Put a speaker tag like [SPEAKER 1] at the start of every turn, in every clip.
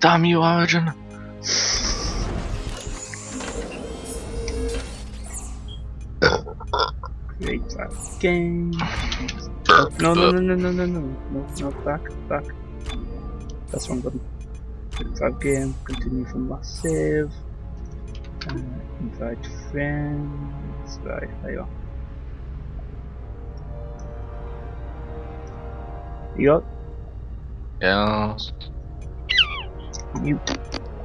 [SPEAKER 1] Damn you, Origin!
[SPEAKER 2] Create that game. No, back. That's one button. Create that game, continue from last save. Invite friends. Right, there you go. You got?
[SPEAKER 1] Yeah.
[SPEAKER 2] Mute.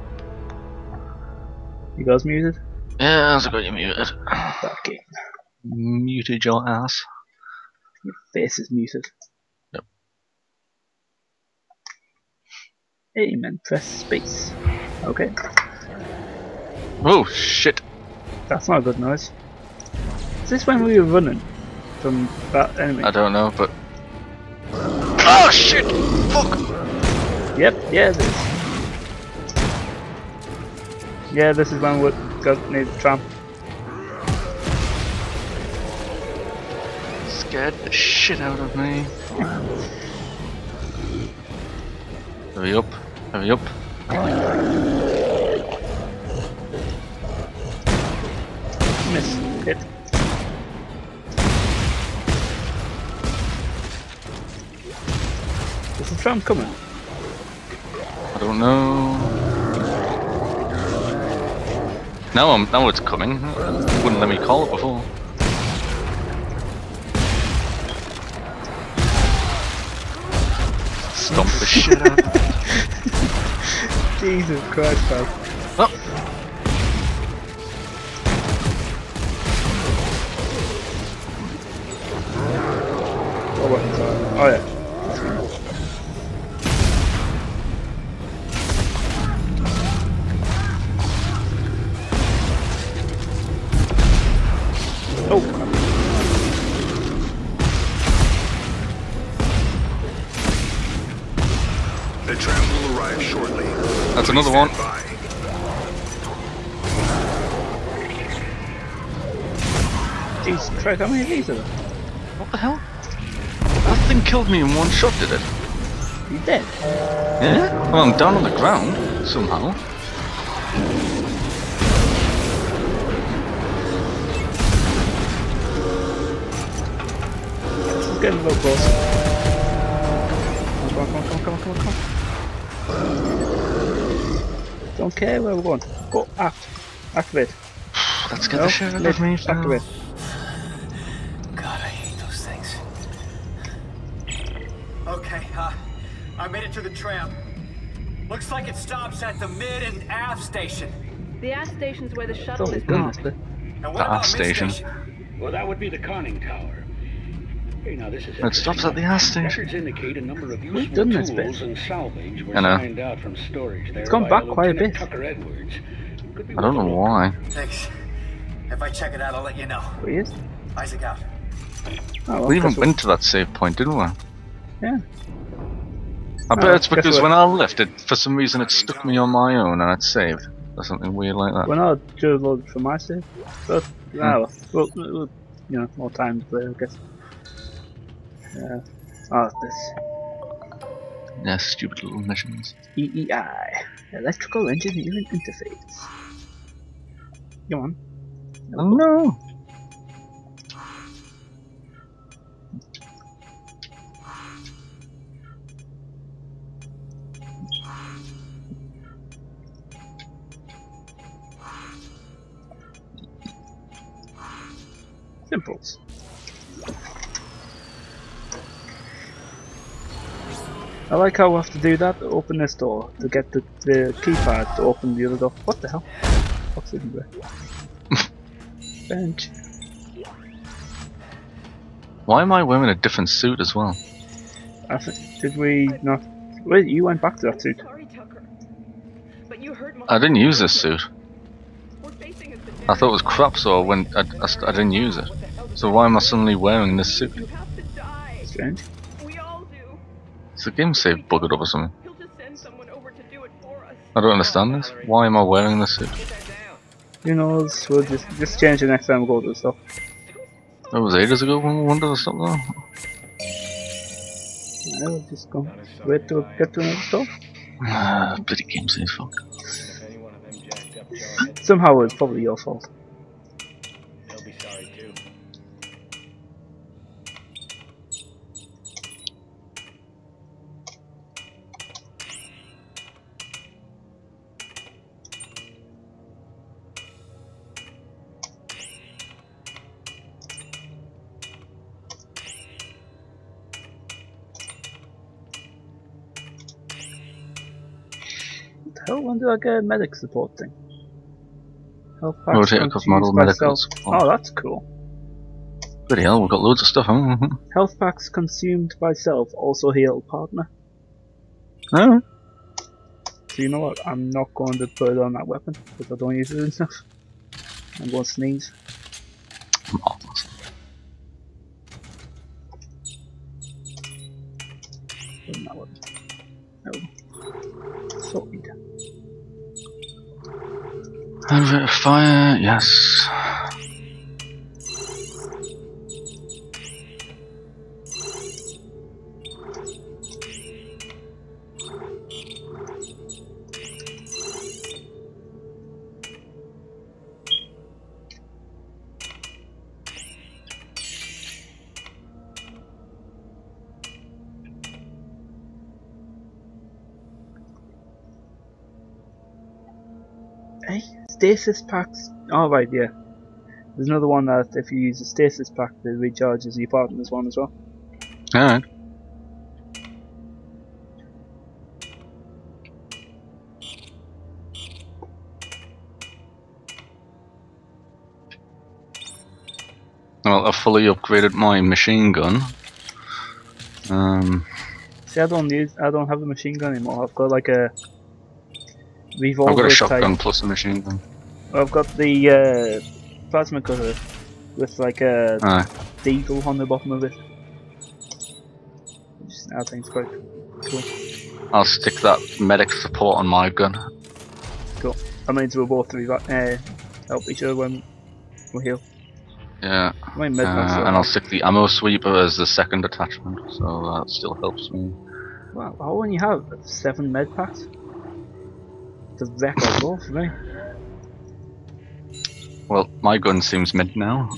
[SPEAKER 2] You guys muted?
[SPEAKER 1] Yeah, I got you muted.
[SPEAKER 2] Okay.
[SPEAKER 1] Muted your ass.
[SPEAKER 2] Your face is muted.
[SPEAKER 1] Yep.
[SPEAKER 2] Aim press space. Okay.
[SPEAKER 1] Oh shit!
[SPEAKER 2] That's not a good noise. Is this when we were running from that enemy?
[SPEAKER 1] I don't know, but. Oh shit! Fuck!
[SPEAKER 2] Yep, yeah, it is. Yeah, this is when we got near the tram.
[SPEAKER 1] Scared the shit out of me. Hurry up, hurry up.
[SPEAKER 2] Miss. Hit. Is the tram coming?
[SPEAKER 1] I don't know. Now it's coming. Wouldn't let me call it before. Stomp the shit out of it.
[SPEAKER 2] Jesus Christ, man.
[SPEAKER 1] Oh.
[SPEAKER 2] What buttons are? Oh yeah. Oh crap.
[SPEAKER 3] The tram will arrive shortly.
[SPEAKER 1] That's another one.
[SPEAKER 2] Jesus Christ, how many of these are there?
[SPEAKER 1] What the hell? That thing killed me in one shot, did it?
[SPEAKER 2] You dead?
[SPEAKER 1] Yeah? Well, I'm down on the ground, somehow.
[SPEAKER 2] It's getting a little close. Come on. Don't care where we're going. Go, activate.
[SPEAKER 1] Let's get the shit out of me.
[SPEAKER 2] Activate.
[SPEAKER 4] God, I hate those things. Okay, I made it to the tram. Looks like it stops at the mid and aft station.
[SPEAKER 5] The aft station's where the shuttle is
[SPEAKER 2] Goodness,
[SPEAKER 5] parked.
[SPEAKER 4] And what
[SPEAKER 1] The
[SPEAKER 4] about
[SPEAKER 1] aft station.
[SPEAKER 4] mid-station?
[SPEAKER 6] Well, that would be the conning tower. Hey, now this is
[SPEAKER 1] It stops at the ass station.
[SPEAKER 6] Records indicate a number of
[SPEAKER 2] We've
[SPEAKER 6] useful
[SPEAKER 2] done this
[SPEAKER 6] tools
[SPEAKER 2] bit.
[SPEAKER 6] and salvage were
[SPEAKER 1] I know.
[SPEAKER 6] signed out from storage there.
[SPEAKER 2] It's gone
[SPEAKER 6] by
[SPEAKER 2] back quite a
[SPEAKER 6] Lieutenant
[SPEAKER 2] bit.
[SPEAKER 6] Tucker Edwards. Could be
[SPEAKER 1] I don't know
[SPEAKER 6] worth a look.
[SPEAKER 1] why.
[SPEAKER 4] Thanks. If I check it out, I'll let you know.
[SPEAKER 2] Where he is?
[SPEAKER 4] Isaac out.
[SPEAKER 2] Oh, well,
[SPEAKER 1] We even
[SPEAKER 2] guess
[SPEAKER 1] went to that save point, didn't we?
[SPEAKER 2] Yeah.
[SPEAKER 1] I bet
[SPEAKER 2] Oh,
[SPEAKER 1] it's
[SPEAKER 2] guess
[SPEAKER 1] because
[SPEAKER 2] what?
[SPEAKER 1] when I left it, for some reason it stuck me on my own and it saved. Or something weird like that.
[SPEAKER 2] Well, no, just loaded for my save. But, we'll, you know, more time to play, I guess. Yeah. Oh, this.
[SPEAKER 1] Yeah, stupid little missions.
[SPEAKER 2] EEI. Electrical Engineering Interface. Come on.
[SPEAKER 1] Oh no!
[SPEAKER 2] Simples. I like how we have to do that to open this door to get the keypad to open the other door. What the hell? What's in there? Bench.
[SPEAKER 1] Why am I wearing a different suit as well?
[SPEAKER 2] Did we not? Wait, you went back to that suit.
[SPEAKER 5] Sorry, Tucker. But you heard my
[SPEAKER 1] I didn't use this suit.
[SPEAKER 5] We're facing a
[SPEAKER 1] I thought it was crap, so I didn't use it. So why am I suddenly wearing this suit?
[SPEAKER 5] You have to die.
[SPEAKER 2] Strange.
[SPEAKER 5] We all do.
[SPEAKER 1] Is the game save buggered up or something?
[SPEAKER 5] He'll just send someone over to do it for us.
[SPEAKER 1] I don't understand this. Why am I wearing this suit?
[SPEAKER 2] Who knows? We'll just change it next time we go to the stuff.
[SPEAKER 1] That was ages ago when we wanted to stop though.
[SPEAKER 2] Yeah, we'll just go wait to get to another stuff.
[SPEAKER 1] bloody game saves fuck.
[SPEAKER 6] If any one of them jacked up jarheads,
[SPEAKER 2] Somehow it's probably your fault.
[SPEAKER 6] they'll be sorry too.
[SPEAKER 2] Hell, when did I get a medic support thing? Health packs
[SPEAKER 1] Rotate across
[SPEAKER 2] consumed
[SPEAKER 1] model
[SPEAKER 2] by
[SPEAKER 1] medical
[SPEAKER 2] self-
[SPEAKER 1] support.
[SPEAKER 2] Oh, that's cool.
[SPEAKER 1] Bloody hell, we've got loads of stuff, haven't we?
[SPEAKER 2] Health packs consumed by self also heal partner.
[SPEAKER 1] No.
[SPEAKER 2] So you know what? I'm not going to put it on that weapon because I don't use it and stuff. I'm going to sneeze.
[SPEAKER 1] Marvelous.
[SPEAKER 2] Put it on that weapon. Oh. Sorted.
[SPEAKER 1] And rate of fire, yes.
[SPEAKER 2] Hey, stasis packs. Oh right, yeah. There's another one that if you use a stasis pack, it recharges your partner's one as well.
[SPEAKER 1] Alright. Well, I've fully upgraded my machine gun.
[SPEAKER 2] See, I don't have a machine gun anymore. I've got like a revolver
[SPEAKER 1] I've got a
[SPEAKER 2] type.
[SPEAKER 1] shotgun plus a machine gun.
[SPEAKER 2] I've got the plasma cutter with like a
[SPEAKER 1] Aye.
[SPEAKER 2] deagle on the bottom of it. I think it's quite cool.
[SPEAKER 1] I'll stick that medic support on my gun.
[SPEAKER 2] Cool. That means we'll both help each other when we heal.
[SPEAKER 1] Yeah.
[SPEAKER 2] My med packs are-
[SPEAKER 1] And I'll stick the ammo sweeper as the second attachment, so that still helps me.
[SPEAKER 2] Wow, how many you have? 7 med packs? The record low for me.
[SPEAKER 1] Well, my gun seems mid now.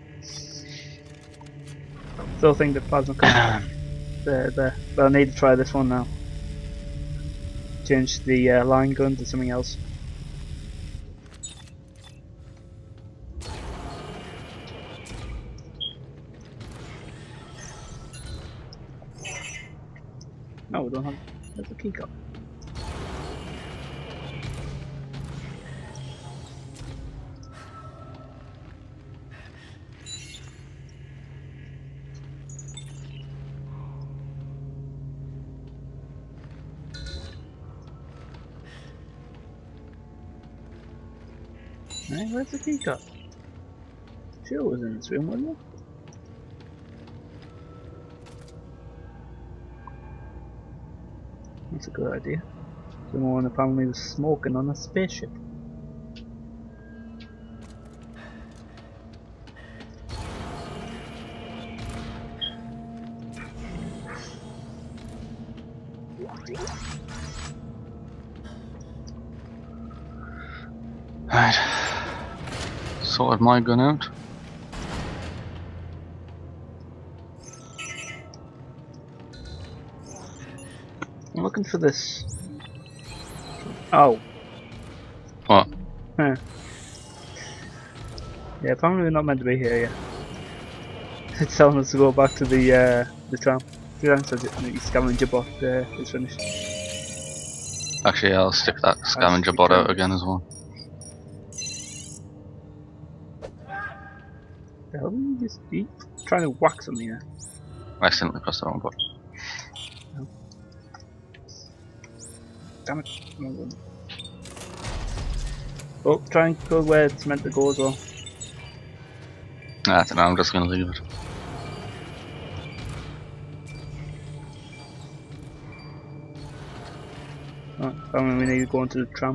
[SPEAKER 2] Still think the plasma cutter. There. But I need to try this one now. Change the line gun to something else. No, we don't have. There's a key card. Hey, where's the key card? Sure it was in this room, wasn't it? That's a good idea. Someone apparently was smoking on a spaceship.
[SPEAKER 1] Right. Sorted my gun out.
[SPEAKER 2] I'm looking for this. Oh.
[SPEAKER 1] What?
[SPEAKER 2] Huh. Yeah, apparently we're not meant to be here yet. It's telling us to go back to the tram. The tram says the scavenger bot is finished.
[SPEAKER 1] Actually, I'll stick that scavenger bot out again as well.
[SPEAKER 2] The hell are you just trying to whack something here?
[SPEAKER 1] I accidentally pressed the wrong button.
[SPEAKER 2] Damn it. Oh, try and go where it's meant to go as well.
[SPEAKER 1] I don't know, I'm just gonna leave it.
[SPEAKER 2] Right, apparently we need to go into the tram.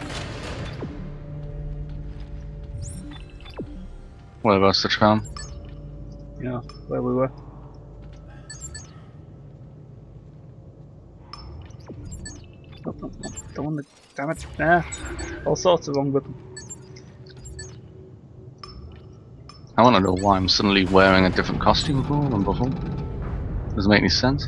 [SPEAKER 1] Whereabouts the tram?
[SPEAKER 2] Yeah, where we were. Oh, oh, oh. don't want to. Damn it! All sorts of wrong with them.
[SPEAKER 1] I want to know why I'm suddenly wearing a different costume for than before. Doesn't make any sense.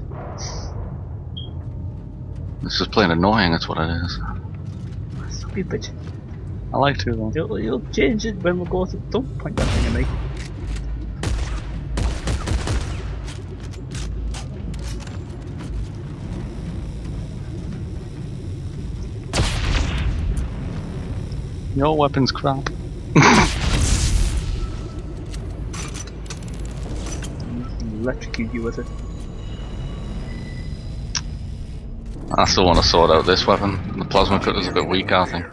[SPEAKER 1] It's just plain annoying, that's what it is.
[SPEAKER 2] Stop you bitch.
[SPEAKER 1] I like to though.
[SPEAKER 2] You'll change it when we go to. Don't point that thing at me.
[SPEAKER 1] Your weapon's crap.
[SPEAKER 2] Electrocute you with it.
[SPEAKER 1] I still want to sort out this weapon. The plasma cutter's a bit weak, I think.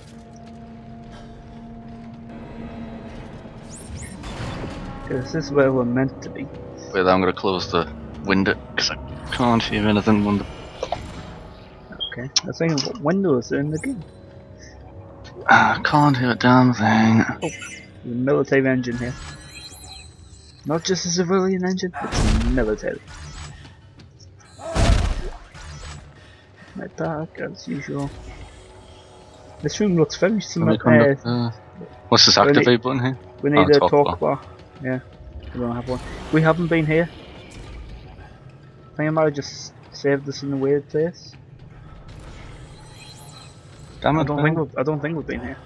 [SPEAKER 2] Because this is where we're meant to be.
[SPEAKER 1] Wait, I'm going to close the window because I can't hear anything when the...
[SPEAKER 2] Okay. I was thinking what windows are in the game.
[SPEAKER 1] I can't hear a damn thing.
[SPEAKER 2] The military engine here. Not just a civilian engine, it's military. Right back as usual. This room looks very similar.
[SPEAKER 1] What's this activate button here?
[SPEAKER 2] We need a talk
[SPEAKER 1] bar.
[SPEAKER 2] bar. Yeah, we don't have one. We haven't been here. I think I might have just saved this in a weird place.
[SPEAKER 1] Damn it!
[SPEAKER 2] I don't think we've been here.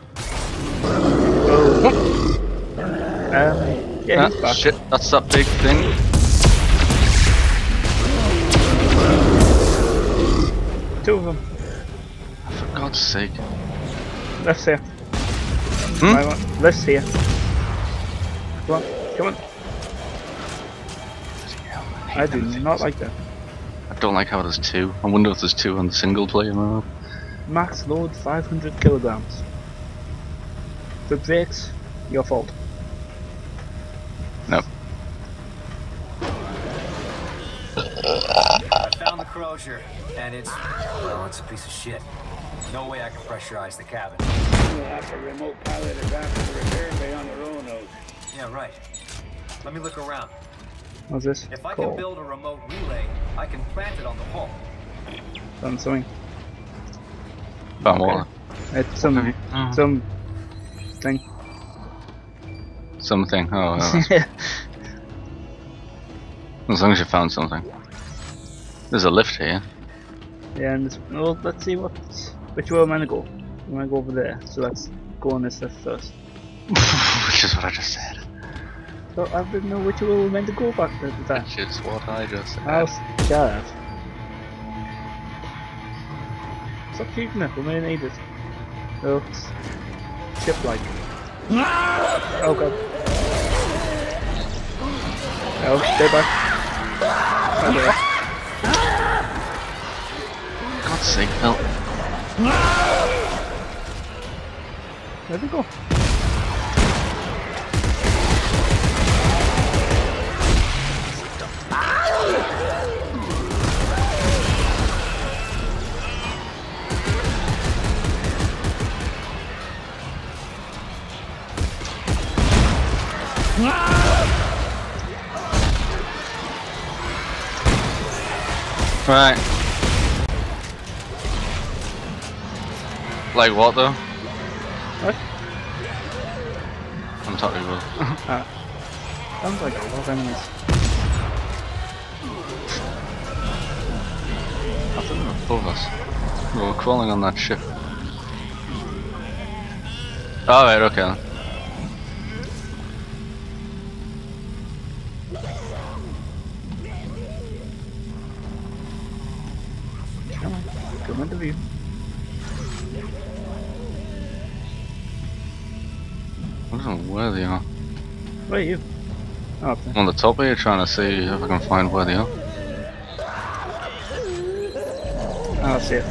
[SPEAKER 2] Oh. Yeah, he's back.
[SPEAKER 1] Shit, that's that big thing.
[SPEAKER 2] Two of them.
[SPEAKER 1] For God's sake.
[SPEAKER 2] Left's here. Left's here. Come on, come on. I do not like that.
[SPEAKER 1] I don't like how there's two. I wonder if there's two on the single player mode.
[SPEAKER 2] Max load 500 kilograms. If it breaks, your fault.
[SPEAKER 1] No.
[SPEAKER 4] I found the Crozier, and it's a piece of shit. No way I can pressurize the cabin.
[SPEAKER 7] We'll have to remote pilot it back to the repair bay on the Roanoke.
[SPEAKER 4] Yeah, right. Let me look around.
[SPEAKER 2] What's this?
[SPEAKER 4] If I can build a remote relay, I can plant it on the hull.
[SPEAKER 2] Done something.
[SPEAKER 1] Found water.
[SPEAKER 2] It's some thing.
[SPEAKER 1] Something. Oh, as long as you found something. There's a lift here.
[SPEAKER 2] Yeah, and this, well, let's see which way I'm gonna go. I'm gonna go over there, so let's go on this lift first.
[SPEAKER 1] Which is what I just said.
[SPEAKER 2] So I didn't know which way we were meant to go back at the time.
[SPEAKER 1] Which is what I just said.
[SPEAKER 2] I'll shut up. Stop shooting it, we may need it. Oh, ship-like. Oh god. Oh, stay back. Okay.
[SPEAKER 1] God's sake, help.
[SPEAKER 2] Where'd we go?
[SPEAKER 1] Right. Like what though?
[SPEAKER 2] What?
[SPEAKER 1] I'm talking about.
[SPEAKER 2] Sounds like a lot of enemies.
[SPEAKER 1] I think they're above us. We were crawling on that ship. Alright, okay then.
[SPEAKER 2] Come on, come into view.
[SPEAKER 1] I don't know where they are.
[SPEAKER 2] Where are you? Oh, up there.
[SPEAKER 1] On the top here, trying to see if I can find where they are.
[SPEAKER 2] Oh, I see it.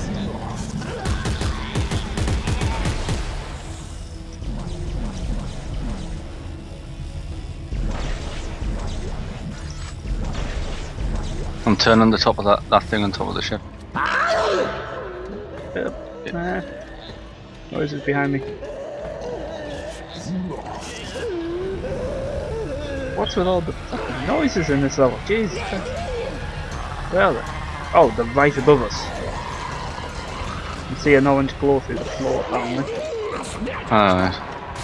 [SPEAKER 1] I'm turning the top of that thing on top of the ship.
[SPEAKER 2] Noise is behind me. What's with all the fucking noises in this level? Jesus Christ. Where are they? Oh, they're right above us. You see an orange glow through the floor apparently.
[SPEAKER 1] Alright.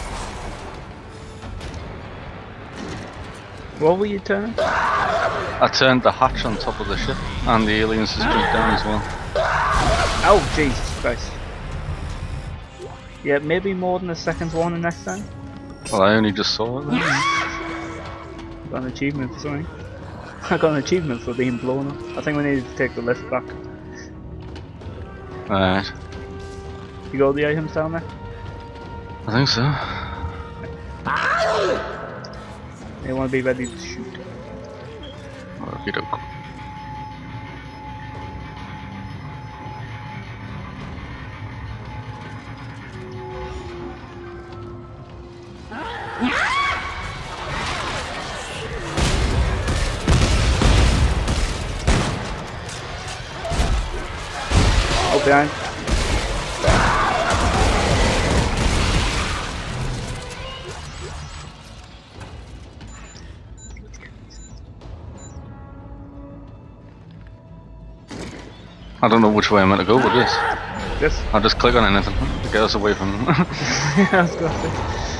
[SPEAKER 2] What were you turning?
[SPEAKER 1] I turned the hatch on top of the ship, and the aliens just jumped down as well.
[SPEAKER 2] Oh Jesus Christ. Yeah, maybe more than a second's warning next time.
[SPEAKER 1] Well, I only just saw it then.
[SPEAKER 2] Got an achievement for something. I got an achievement for being blown up. I think we need to take the lift back.
[SPEAKER 1] Alright.
[SPEAKER 2] You got all the items down there?
[SPEAKER 1] I think so.
[SPEAKER 2] You want to be ready to shoot.
[SPEAKER 1] Okie doke.
[SPEAKER 2] Oh, behind.
[SPEAKER 1] I don't know which way I'm meant to go with this.
[SPEAKER 2] This.
[SPEAKER 1] I'll just click on anything to get us away from them.
[SPEAKER 2] Yeah, I was gonna say.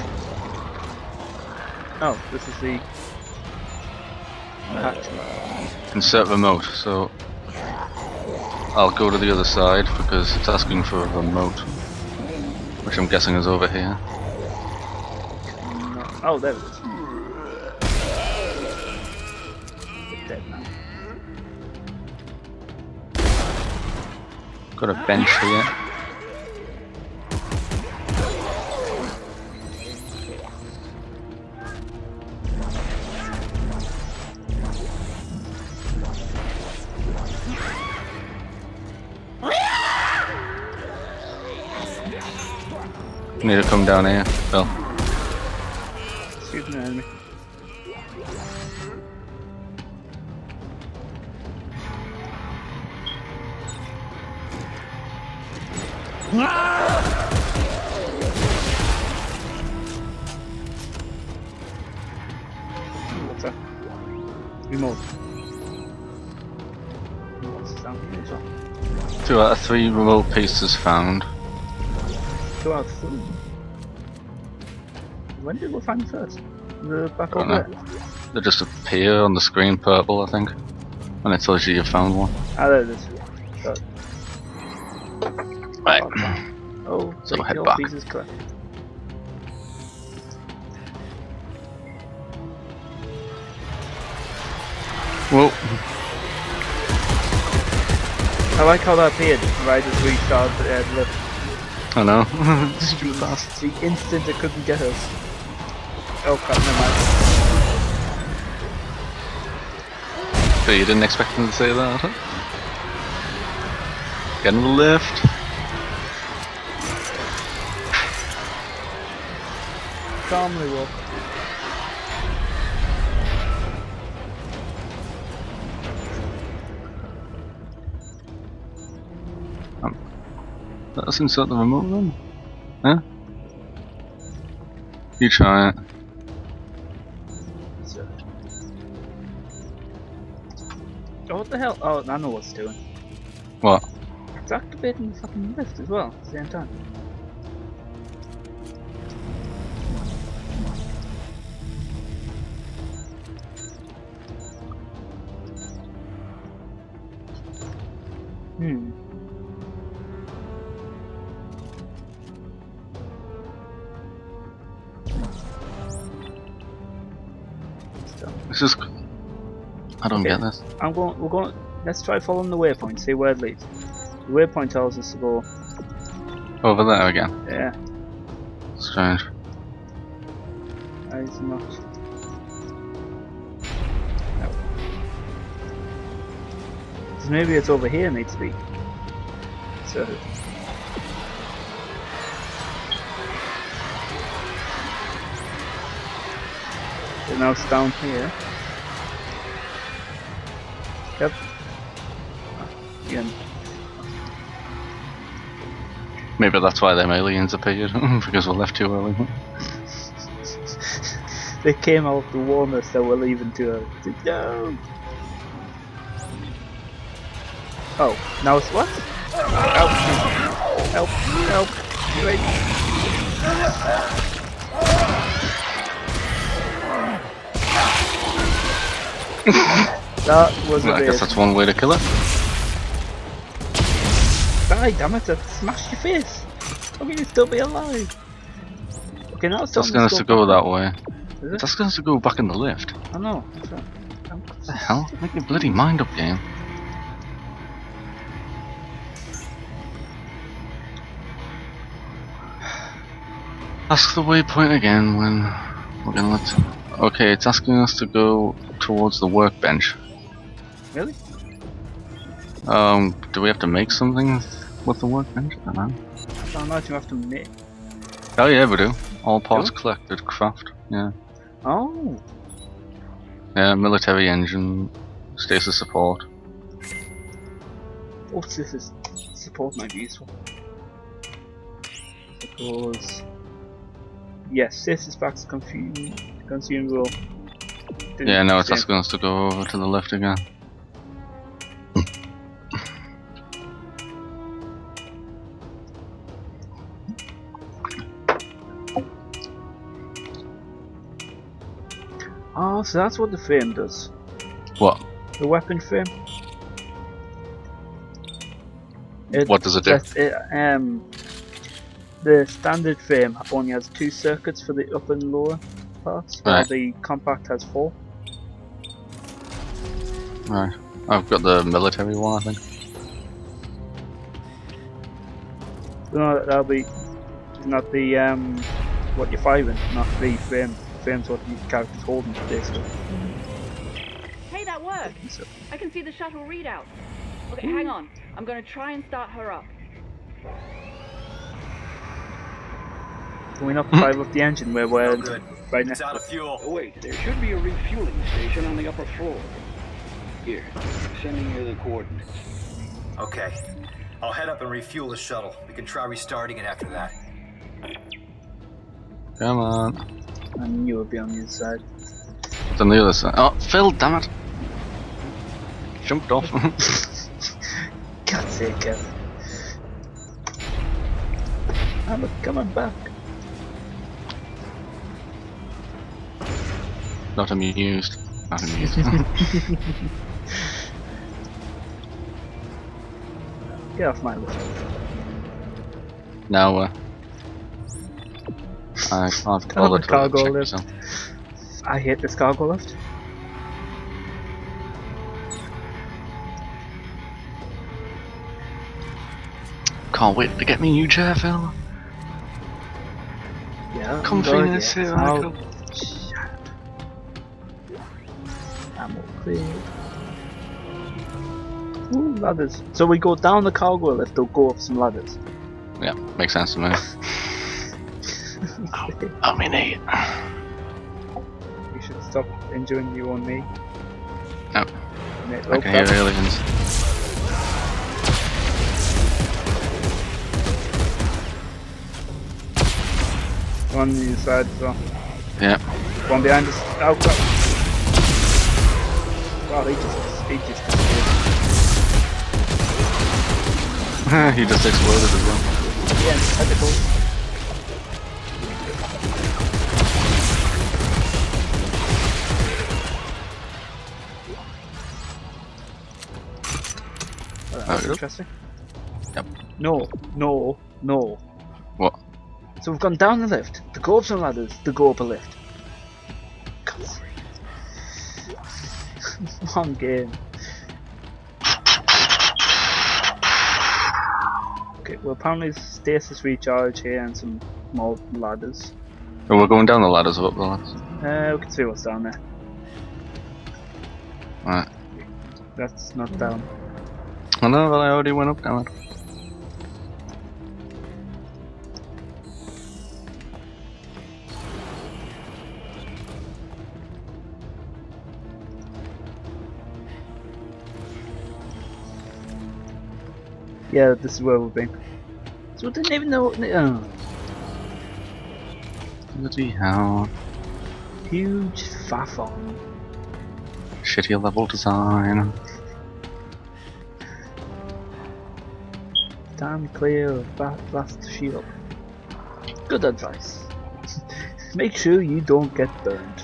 [SPEAKER 2] Oh, this is the hatch.
[SPEAKER 1] Insert remote, so I'll go to the other side because it's asking for a remote, which I'm guessing is over here.
[SPEAKER 2] No. Oh, there it is. It's dead now.
[SPEAKER 1] Got a bench here. Need to come down here, Bill.
[SPEAKER 2] Shooting an enemy. What's that? Remote. What's down here as well?
[SPEAKER 1] 2 out of 3 remote pieces found.
[SPEAKER 2] 2 out of 3. When did we find first? The back
[SPEAKER 1] Don't
[SPEAKER 2] over
[SPEAKER 1] know.
[SPEAKER 2] there.
[SPEAKER 1] They just appear on the screen purple, I think, and it tells you you found one.
[SPEAKER 2] Ah, there it is. Got it.
[SPEAKER 1] Right.
[SPEAKER 2] Oh,
[SPEAKER 1] So
[SPEAKER 2] take
[SPEAKER 1] head
[SPEAKER 2] your
[SPEAKER 1] back.
[SPEAKER 2] pieces correct.
[SPEAKER 1] Well,
[SPEAKER 2] I like how that appeared right as we started the lift.
[SPEAKER 1] I know. It's too fast.
[SPEAKER 2] The instant it couldn't get us. Oh crap, never mind.
[SPEAKER 1] So you didn't expect them to say that, huh? Get in the lift.
[SPEAKER 2] Calmly walk.
[SPEAKER 1] Let's insert the remote then. Huh? You try it.
[SPEAKER 2] Oh, what the hell? Oh, I know what it's doing.
[SPEAKER 1] What?
[SPEAKER 2] It's activating the fucking lift as well at the same time. Hmm.
[SPEAKER 1] This is. I don't
[SPEAKER 2] Okay.
[SPEAKER 1] get this.
[SPEAKER 2] We're going. Let's try following the waypoint. See where it leads. The waypoint tells us to go.
[SPEAKER 1] Over there again.
[SPEAKER 2] Yeah.
[SPEAKER 1] Strange.
[SPEAKER 2] It's not. No. So maybe it's over here needs to be. So. So now it's down here. Yep. Again.
[SPEAKER 1] Maybe that's why them aliens appeared, because we left too early.
[SPEAKER 2] They came out to warn us that we're leaving too early. No! Oh, now it's what? Oh, Help! Help! Wait! That was a
[SPEAKER 1] Well, I guess
[SPEAKER 2] bit.
[SPEAKER 1] that's one way to kill it.
[SPEAKER 2] Die, damn it! I smashed your face! How can you still be alive? Okay, now it's
[SPEAKER 1] That's going to go that way.
[SPEAKER 2] Is it?
[SPEAKER 1] That's going to go back in the lift.
[SPEAKER 2] I know. That's right.
[SPEAKER 1] What the hell? Make your bloody mind up, game. Ask the waypoint again when we're gonna let. Okay, it's asking us to go towards the workbench.
[SPEAKER 2] Really?
[SPEAKER 1] Do we have to make something with the workbench? I don't know.
[SPEAKER 2] I don't know if you have to make.
[SPEAKER 1] Oh yeah, we do. All parts
[SPEAKER 2] Do
[SPEAKER 1] collected, craft. Yeah.
[SPEAKER 2] Oh!
[SPEAKER 1] Yeah, military engine, stasis support.
[SPEAKER 2] What's this? Is support might be useful. Suppose. Yes, stasis packs consumable.
[SPEAKER 1] Yeah, no, it's asking us to go over to the left again.
[SPEAKER 2] Oh, so that's what the frame does.
[SPEAKER 1] What?
[SPEAKER 2] The weapon frame.
[SPEAKER 1] What does it do?
[SPEAKER 2] The standard frame only has 2 circuits for the upper and lower parts, while
[SPEAKER 1] Right.
[SPEAKER 2] the compact has 4.
[SPEAKER 1] Right. I've got the military one, I think.
[SPEAKER 2] No, that'll be not the what you're firing, not the frame. The frame's what the character's holding, basically.
[SPEAKER 5] Hey, that worked!
[SPEAKER 2] So,
[SPEAKER 5] I can see the shuttle readout. Okay, hang on. I'm gonna try and start her up.
[SPEAKER 2] can we not fire up the engine where we're
[SPEAKER 4] No good.
[SPEAKER 2] right
[SPEAKER 4] It's
[SPEAKER 2] now?
[SPEAKER 4] out of fuel.
[SPEAKER 7] Oh, wait, there should be a refueling station on the upper floor. Here, sending you the coordinates.
[SPEAKER 4] Okay. I'll head up and refuel the shuttle. We can try restarting it after that.
[SPEAKER 1] Come on.
[SPEAKER 2] I knew it would be on the inside.
[SPEAKER 1] It's on the other side. Oh, Phil, damn it! Jumped off.
[SPEAKER 2] God's sake, Kev. I'm coming back.
[SPEAKER 1] Not amused. Not amused.
[SPEAKER 2] Get off my list.
[SPEAKER 1] Now, I can't bother to
[SPEAKER 2] cargo
[SPEAKER 1] check
[SPEAKER 2] lift.
[SPEAKER 1] myself.
[SPEAKER 2] I hate this cargo lift.
[SPEAKER 1] Can't wait to get me new chair, Phil.
[SPEAKER 2] Yeah,
[SPEAKER 1] Comfiness
[SPEAKER 2] yeah.
[SPEAKER 1] here,
[SPEAKER 2] I'll-
[SPEAKER 1] Michael.
[SPEAKER 2] Shut up. Ammo clear. Ooh, ladders. So we go down the cargo lift or go up some ladders?
[SPEAKER 1] Yeah, makes sense to me. I'm in it.
[SPEAKER 2] You should stop injuring your own knee.
[SPEAKER 1] Oh,
[SPEAKER 2] Mate,
[SPEAKER 1] I can hear
[SPEAKER 2] that-
[SPEAKER 1] aliens.
[SPEAKER 2] One on the side as well.
[SPEAKER 1] Yeah.
[SPEAKER 2] One behind us. Oh, crap. Wow, he just
[SPEAKER 1] He just exploded as well.
[SPEAKER 2] yeah, tentacle. Well, that's
[SPEAKER 1] Okay.
[SPEAKER 2] interesting.
[SPEAKER 1] Yep.
[SPEAKER 2] No.
[SPEAKER 1] What?
[SPEAKER 2] So we've gone down the lift, to go up some ladders, to go up a lift. God's sake. One game. Okay, well apparently there's stasis recharge here and some more ladders.
[SPEAKER 1] Oh, we're going down the ladders or up the ladders.
[SPEAKER 2] We can see what's down there.
[SPEAKER 1] Right.
[SPEAKER 2] That's not down.
[SPEAKER 1] I know, but I already went up, damn it.
[SPEAKER 2] Yeah, this is where we've been. So we didn't even know.
[SPEAKER 1] Bloody hell.
[SPEAKER 2] Huge faff on.
[SPEAKER 1] Shitty level design.
[SPEAKER 2] Stand clear of that blast shield. Good advice. Make sure you don't get burned.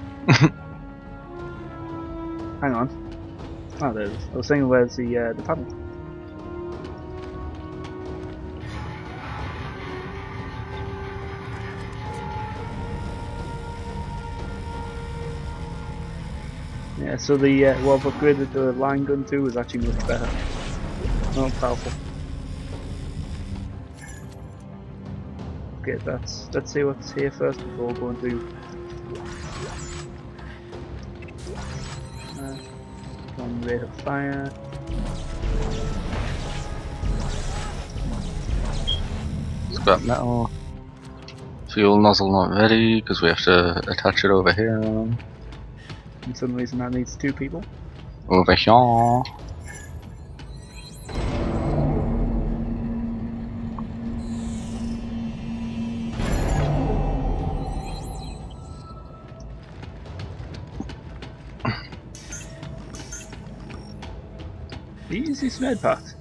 [SPEAKER 2] Hang on. Oh, there it is. I was saying, where's the panel? Yeah, so the what I've upgraded the line gun to is actually much better. More powerful. Okay, let's see what's here first before going through. One rate of fire.
[SPEAKER 1] Scrap metal. Fuel nozzle not ready because we have to attach it over here.
[SPEAKER 2] For some reason that needs 2 people.
[SPEAKER 1] Over here.
[SPEAKER 2] Easy med pack.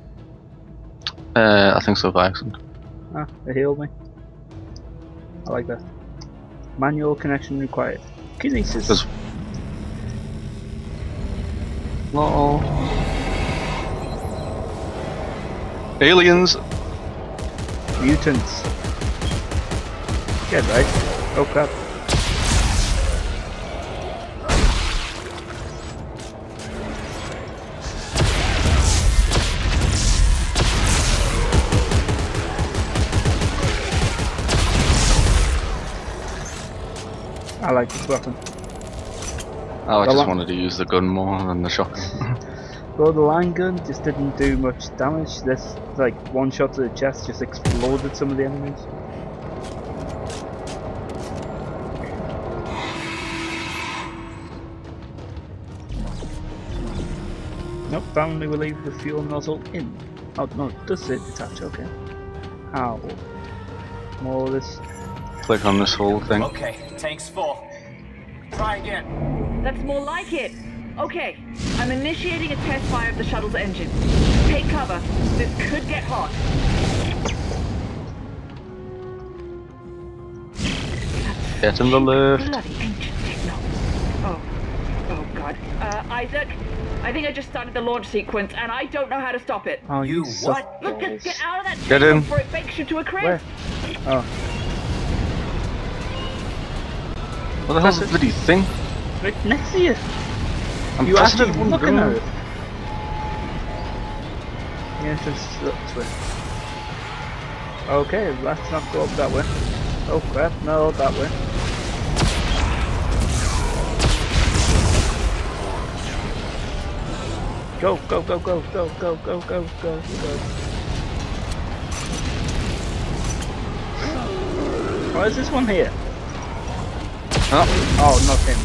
[SPEAKER 1] I think so by accident.
[SPEAKER 2] Ah, they healed me. I like that. Manual connection required. Kinesis.
[SPEAKER 1] There's no aliens.
[SPEAKER 2] Mutants. Get right. Oh crap. I like this weapon.
[SPEAKER 1] Oh, I just wanted to use the gun more than the shotgun.
[SPEAKER 2] Well, the line gun just didn't do much damage. This, like, one shot to the chest just exploded some of the enemies. Nope, apparently we'll leave the fuel nozzle in. Oh no, it does it detach, okay. How? More of this.
[SPEAKER 1] Click on this whole thing.
[SPEAKER 4] Okay, tank's full. Try again.
[SPEAKER 5] That's more like it. Okay, I'm initiating a test fire of the shuttle's engine. Take cover. This could get hot.
[SPEAKER 1] Get in the lift.
[SPEAKER 5] Bloody ancient techno. Oh god. Isaac, I think I just started the launch sequence and I don't know how to stop it.
[SPEAKER 2] Oh,
[SPEAKER 4] You
[SPEAKER 2] suck
[SPEAKER 4] what?
[SPEAKER 5] Look,
[SPEAKER 2] balls.
[SPEAKER 5] get out of that
[SPEAKER 1] Get
[SPEAKER 5] chamber
[SPEAKER 1] in.
[SPEAKER 5] before it bakes you to a crisp.
[SPEAKER 2] Where? Oh,
[SPEAKER 1] What the hell's the bloody thing?
[SPEAKER 2] right next to you.
[SPEAKER 1] I'm
[SPEAKER 2] You
[SPEAKER 1] pressing
[SPEAKER 2] actually
[SPEAKER 1] it one
[SPEAKER 2] looking
[SPEAKER 1] gun.
[SPEAKER 2] at it. The entrance this way. Okay, let's not go up that way. Oh crap, no, that way. Go, go, go, go, go, go, go, go, go, go. Why is this one here? Oh, not him.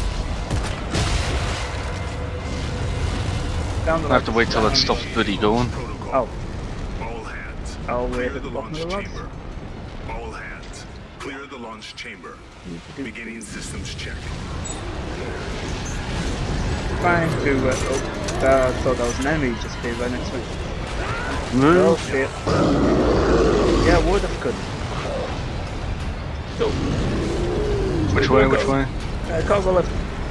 [SPEAKER 2] Down the
[SPEAKER 1] I have to
[SPEAKER 2] left.
[SPEAKER 1] wait till it stops bloody going.
[SPEAKER 2] Oh,
[SPEAKER 3] All hands.
[SPEAKER 2] I'll wait
[SPEAKER 3] Clear
[SPEAKER 2] at
[SPEAKER 3] the
[SPEAKER 2] the bottom
[SPEAKER 3] launch
[SPEAKER 2] of the rods.
[SPEAKER 3] chamber. All hands. Clear the launch chamber. Beginning systems check.
[SPEAKER 2] Trying to, I thought that was an enemy just appeared right next to me. Oh shit. Yeah, would have could. Go.
[SPEAKER 1] Which way? Which way?
[SPEAKER 2] Cargo left.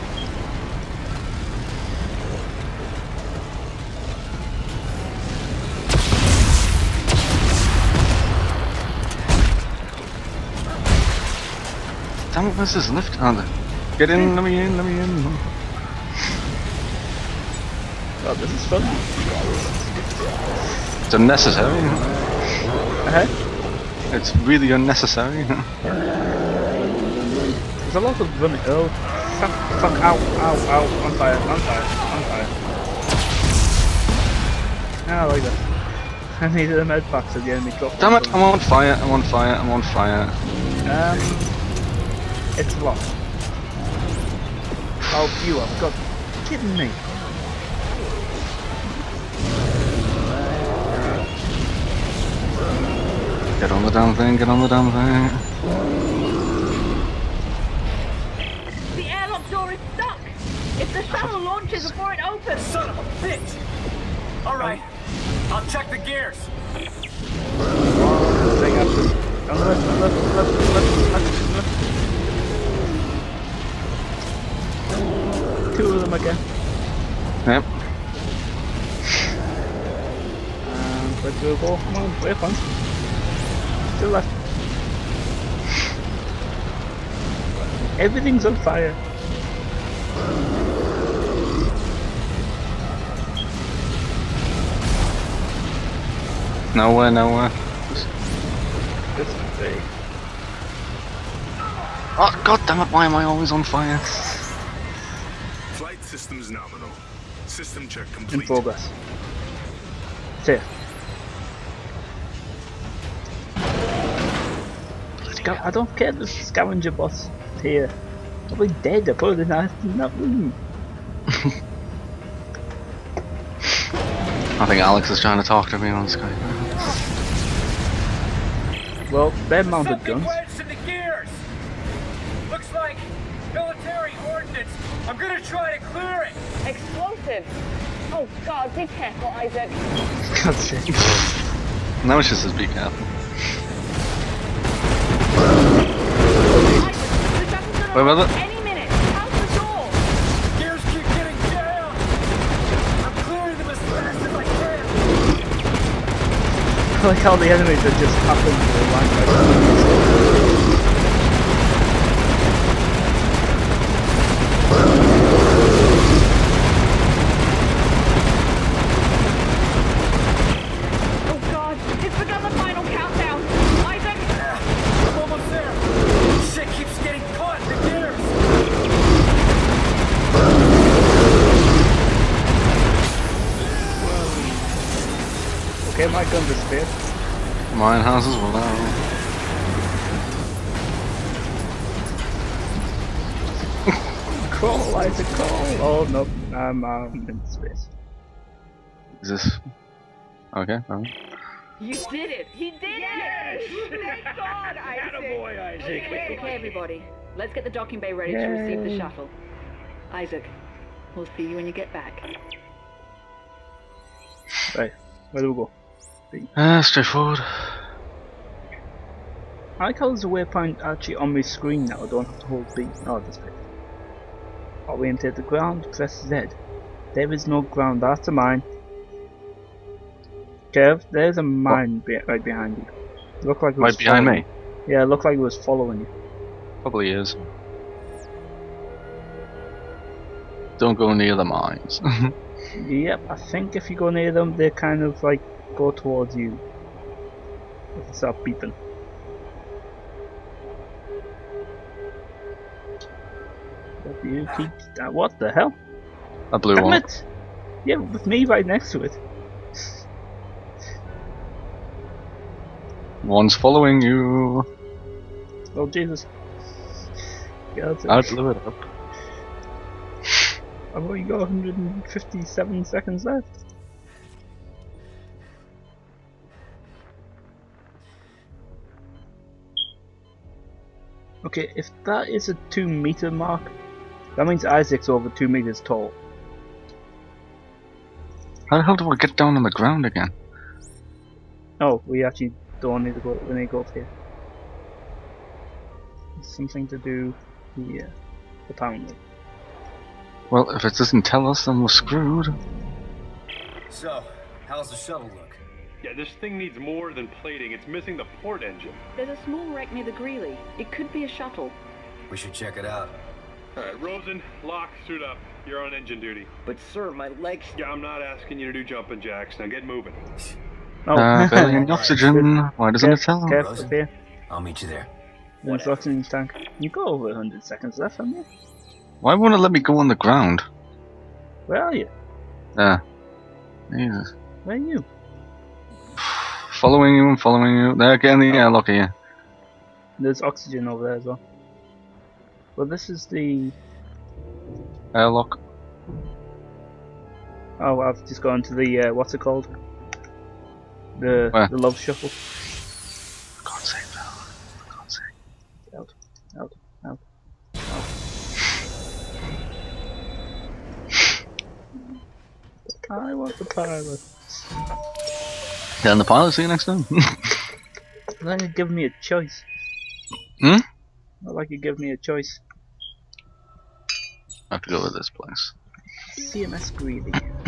[SPEAKER 1] Damn it, where's this lift? Oh, there. Get in, let me in, let me in.
[SPEAKER 2] Oh, this is fun.
[SPEAKER 1] It's unnecessary.
[SPEAKER 2] Uh-huh.
[SPEAKER 1] It's really unnecessary.
[SPEAKER 2] There's a lot of running. Oh, fuck, ow, ow, ow, on fire, on fire, on fire. Ah, I like that. I needed a med pack so the enemy dropped.
[SPEAKER 1] Damn it, I'm on fire, I'm on fire, I'm on fire.
[SPEAKER 2] It's lost. Oh, you have got kidding me.
[SPEAKER 1] Get on the damn thing, get on the damn thing.
[SPEAKER 5] The airlock door is stuck. If the shuttle launches before it opens.
[SPEAKER 4] Son of a bitch! Alright, I'll check the gears.
[SPEAKER 2] Two of them again.
[SPEAKER 1] Yep.
[SPEAKER 2] And where do we go? Come on, wait once. Still left. Everything's on fire.
[SPEAKER 1] Nowhere.
[SPEAKER 2] This way.
[SPEAKER 1] Oh, god damn it, why am I always on fire?
[SPEAKER 3] Flight systems nominal. System check
[SPEAKER 2] In
[SPEAKER 3] complete.
[SPEAKER 2] progress. Safe. I don't care, the scavenger boss here. Probably dead, I put it in that room.
[SPEAKER 1] I think Alex is trying to talk to me on Skype.
[SPEAKER 2] Well, they're mounted
[SPEAKER 4] Something
[SPEAKER 2] guns.
[SPEAKER 4] wedged in the gears. Looks like military ordnance. I'm gonna try to clear it.
[SPEAKER 5] Explosives! Oh god, be careful, Isaac.
[SPEAKER 2] God's sake.
[SPEAKER 1] Now it's just says be careful.
[SPEAKER 5] Isaac, the shuttle's gonna
[SPEAKER 1] Where was
[SPEAKER 5] launch
[SPEAKER 1] it?
[SPEAKER 5] any minute. How's the door?
[SPEAKER 4] Gears keep getting jammed. I'm clearing them as fast as I can.
[SPEAKER 2] I like how the enemies are just happened to align by
[SPEAKER 5] Oh god, it's begun the final countdown. Isaac!
[SPEAKER 4] I'm almost there. Shit keeps getting caught in the gears.
[SPEAKER 2] Okay, my gun disappeared.
[SPEAKER 1] Mine has as well.
[SPEAKER 2] Crawl, Isaac, crawl! Oh no, I'm in space.
[SPEAKER 1] Is this... Okay, alright.
[SPEAKER 5] You did it! He did it! Thank God, Isaac!
[SPEAKER 7] Attaboy, Isaac.
[SPEAKER 5] Okay, everybody. Let's get the docking bay ready to receive the shuttle. Isaac, we'll see you when you get back.
[SPEAKER 2] Right, where do we go?
[SPEAKER 1] Straightforward.
[SPEAKER 2] I like how there's a waypoint actually on my screen now, I don't have to hold B. Oh, this bit. Orientate the ground, press Z. There is no ground, that's a mine. Kev, there's a mine right behind you. Looked like it was
[SPEAKER 1] Right behind
[SPEAKER 2] following
[SPEAKER 1] me?
[SPEAKER 2] you. Yeah, it looked like it was following you.
[SPEAKER 1] Probably is. Don't go near the mines.
[SPEAKER 2] Yep, I think if you go near them, they kind of like go towards you. If they start beeping. What do you keep that? What the hell?
[SPEAKER 1] A blue
[SPEAKER 2] Damn
[SPEAKER 1] one.
[SPEAKER 2] it! Yeah, with me right next to it.
[SPEAKER 1] One's following you.
[SPEAKER 2] Oh Jesus. Yeah,
[SPEAKER 1] I blew it up.
[SPEAKER 2] I've only got 157 seconds left. Okay, if that is a 2-meter mark, that means Isaac's over 2 meters tall.
[SPEAKER 1] How the hell do I get down on the ground again?
[SPEAKER 2] Oh, we actually don't need to go. We need to go up here. There's something to do here, apparently.
[SPEAKER 1] Well, if it doesn't tell us, then we're screwed.
[SPEAKER 4] So, how's the shuttle look?
[SPEAKER 8] Yeah, this thing needs more than plating. It's missing the port engine.
[SPEAKER 5] There's a small wreck near the Greeley. It could be a shuttle.
[SPEAKER 4] We should check it out.
[SPEAKER 8] Alright, Rosen, lock, suit up. You're on engine duty.
[SPEAKER 6] But sir, my legs...
[SPEAKER 8] Yeah, I'm not asking you to do jumping jacks. Now get moving.
[SPEAKER 2] Oh,
[SPEAKER 1] Barely oxygen. Why doesn't it tell?
[SPEAKER 2] Kev,
[SPEAKER 4] Rosen?
[SPEAKER 2] up here.
[SPEAKER 4] I'll meet you there.
[SPEAKER 2] There's oxygen tank. You got over 100 seconds left, haven't you?
[SPEAKER 1] Why won't it let me go on the ground?
[SPEAKER 2] Where are you?
[SPEAKER 1] Jesus.
[SPEAKER 2] Where are you?
[SPEAKER 1] Following you and following you. They're getting the airlock here.
[SPEAKER 2] There's oxygen over there as well. Well, this is the...
[SPEAKER 1] Airlock.
[SPEAKER 2] Oh, I've just gone to the, what's it called?
[SPEAKER 1] Where?
[SPEAKER 2] The love shuffle.
[SPEAKER 1] For God's sake, no. For God's sake.
[SPEAKER 2] Out, out, out. I want the pilot.
[SPEAKER 1] Then the pilot, see you next time.
[SPEAKER 2] Not like you give me a choice.
[SPEAKER 1] Hmm?
[SPEAKER 2] Not like you give me a choice.
[SPEAKER 1] I have to go with this place.
[SPEAKER 2] CMS Greeley.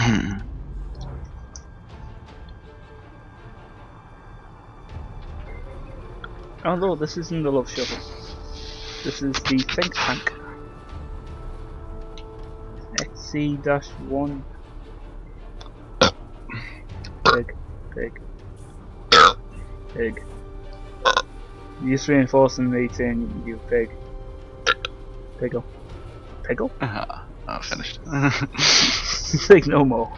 [SPEAKER 2] Although this isn't the love shuttle. This is the think tank. XC-1. Pig. You're just reinforcing me saying you pig. Piggle.
[SPEAKER 1] I finished.
[SPEAKER 2] Like no more.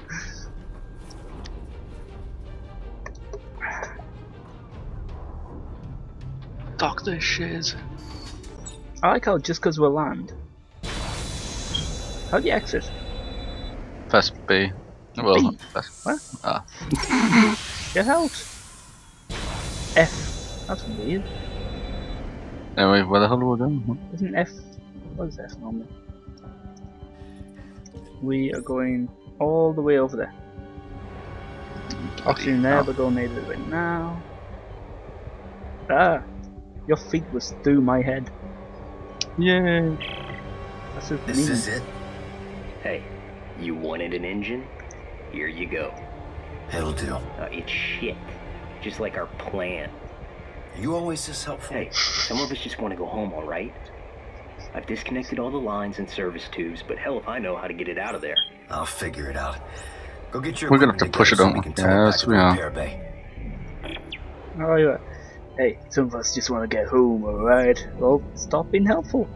[SPEAKER 1] Dr. Shiz.
[SPEAKER 2] I like how just because we're land. How do you exit?
[SPEAKER 1] Press B. Well,
[SPEAKER 2] B?
[SPEAKER 1] press.
[SPEAKER 2] What?
[SPEAKER 1] Ah.
[SPEAKER 2] Get out! F. That's weird.
[SPEAKER 1] Anyway, where the hell are we going?
[SPEAKER 2] Isn't F... What is F normally? We are going all the way over there. Oxygen there, but don't need it right now. Ah! Your feet was through my head.
[SPEAKER 1] Yay!
[SPEAKER 2] That's just
[SPEAKER 9] This
[SPEAKER 2] mean.
[SPEAKER 9] is it.
[SPEAKER 10] Hey, you wanted an engine? Here you go.
[SPEAKER 9] It'll do.
[SPEAKER 10] It's shit. Just like our plan.
[SPEAKER 9] You always this helpful.
[SPEAKER 10] Hey, some of us just want to go home, alright? I've disconnected all the lines and service tubes, but hell if I know how to get it out of there.
[SPEAKER 9] I'll figure it out. Go get your
[SPEAKER 1] We're gonna have to
[SPEAKER 9] equipment
[SPEAKER 1] push it,
[SPEAKER 9] together
[SPEAKER 1] don't
[SPEAKER 9] so
[SPEAKER 1] we?
[SPEAKER 9] can tow it
[SPEAKER 1] Yes,
[SPEAKER 9] back to
[SPEAKER 1] we
[SPEAKER 9] the
[SPEAKER 1] are.
[SPEAKER 9] repair bay.
[SPEAKER 2] Oh, yeah. Hey, some of us just want to get home, alright? Well, stop being helpful.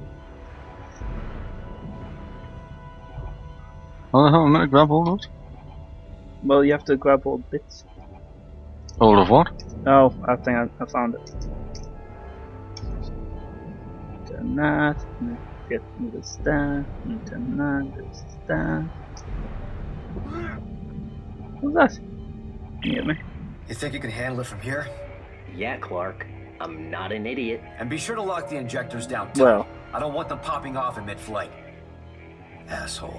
[SPEAKER 1] How the hell am I gonna grab all those?
[SPEAKER 2] Well, you have to grab all bits.
[SPEAKER 1] All of what?
[SPEAKER 2] Oh, I think I found it. Turn that, and get this down, and turn that, this down. What's that? Can you hear me?
[SPEAKER 9] You think you can handle it from here?
[SPEAKER 10] Yeah, Clark. I'm not an idiot.
[SPEAKER 9] And be sure to lock the injectors down tight.
[SPEAKER 2] Well.
[SPEAKER 9] I don't want them popping off in mid-flight. Asshole.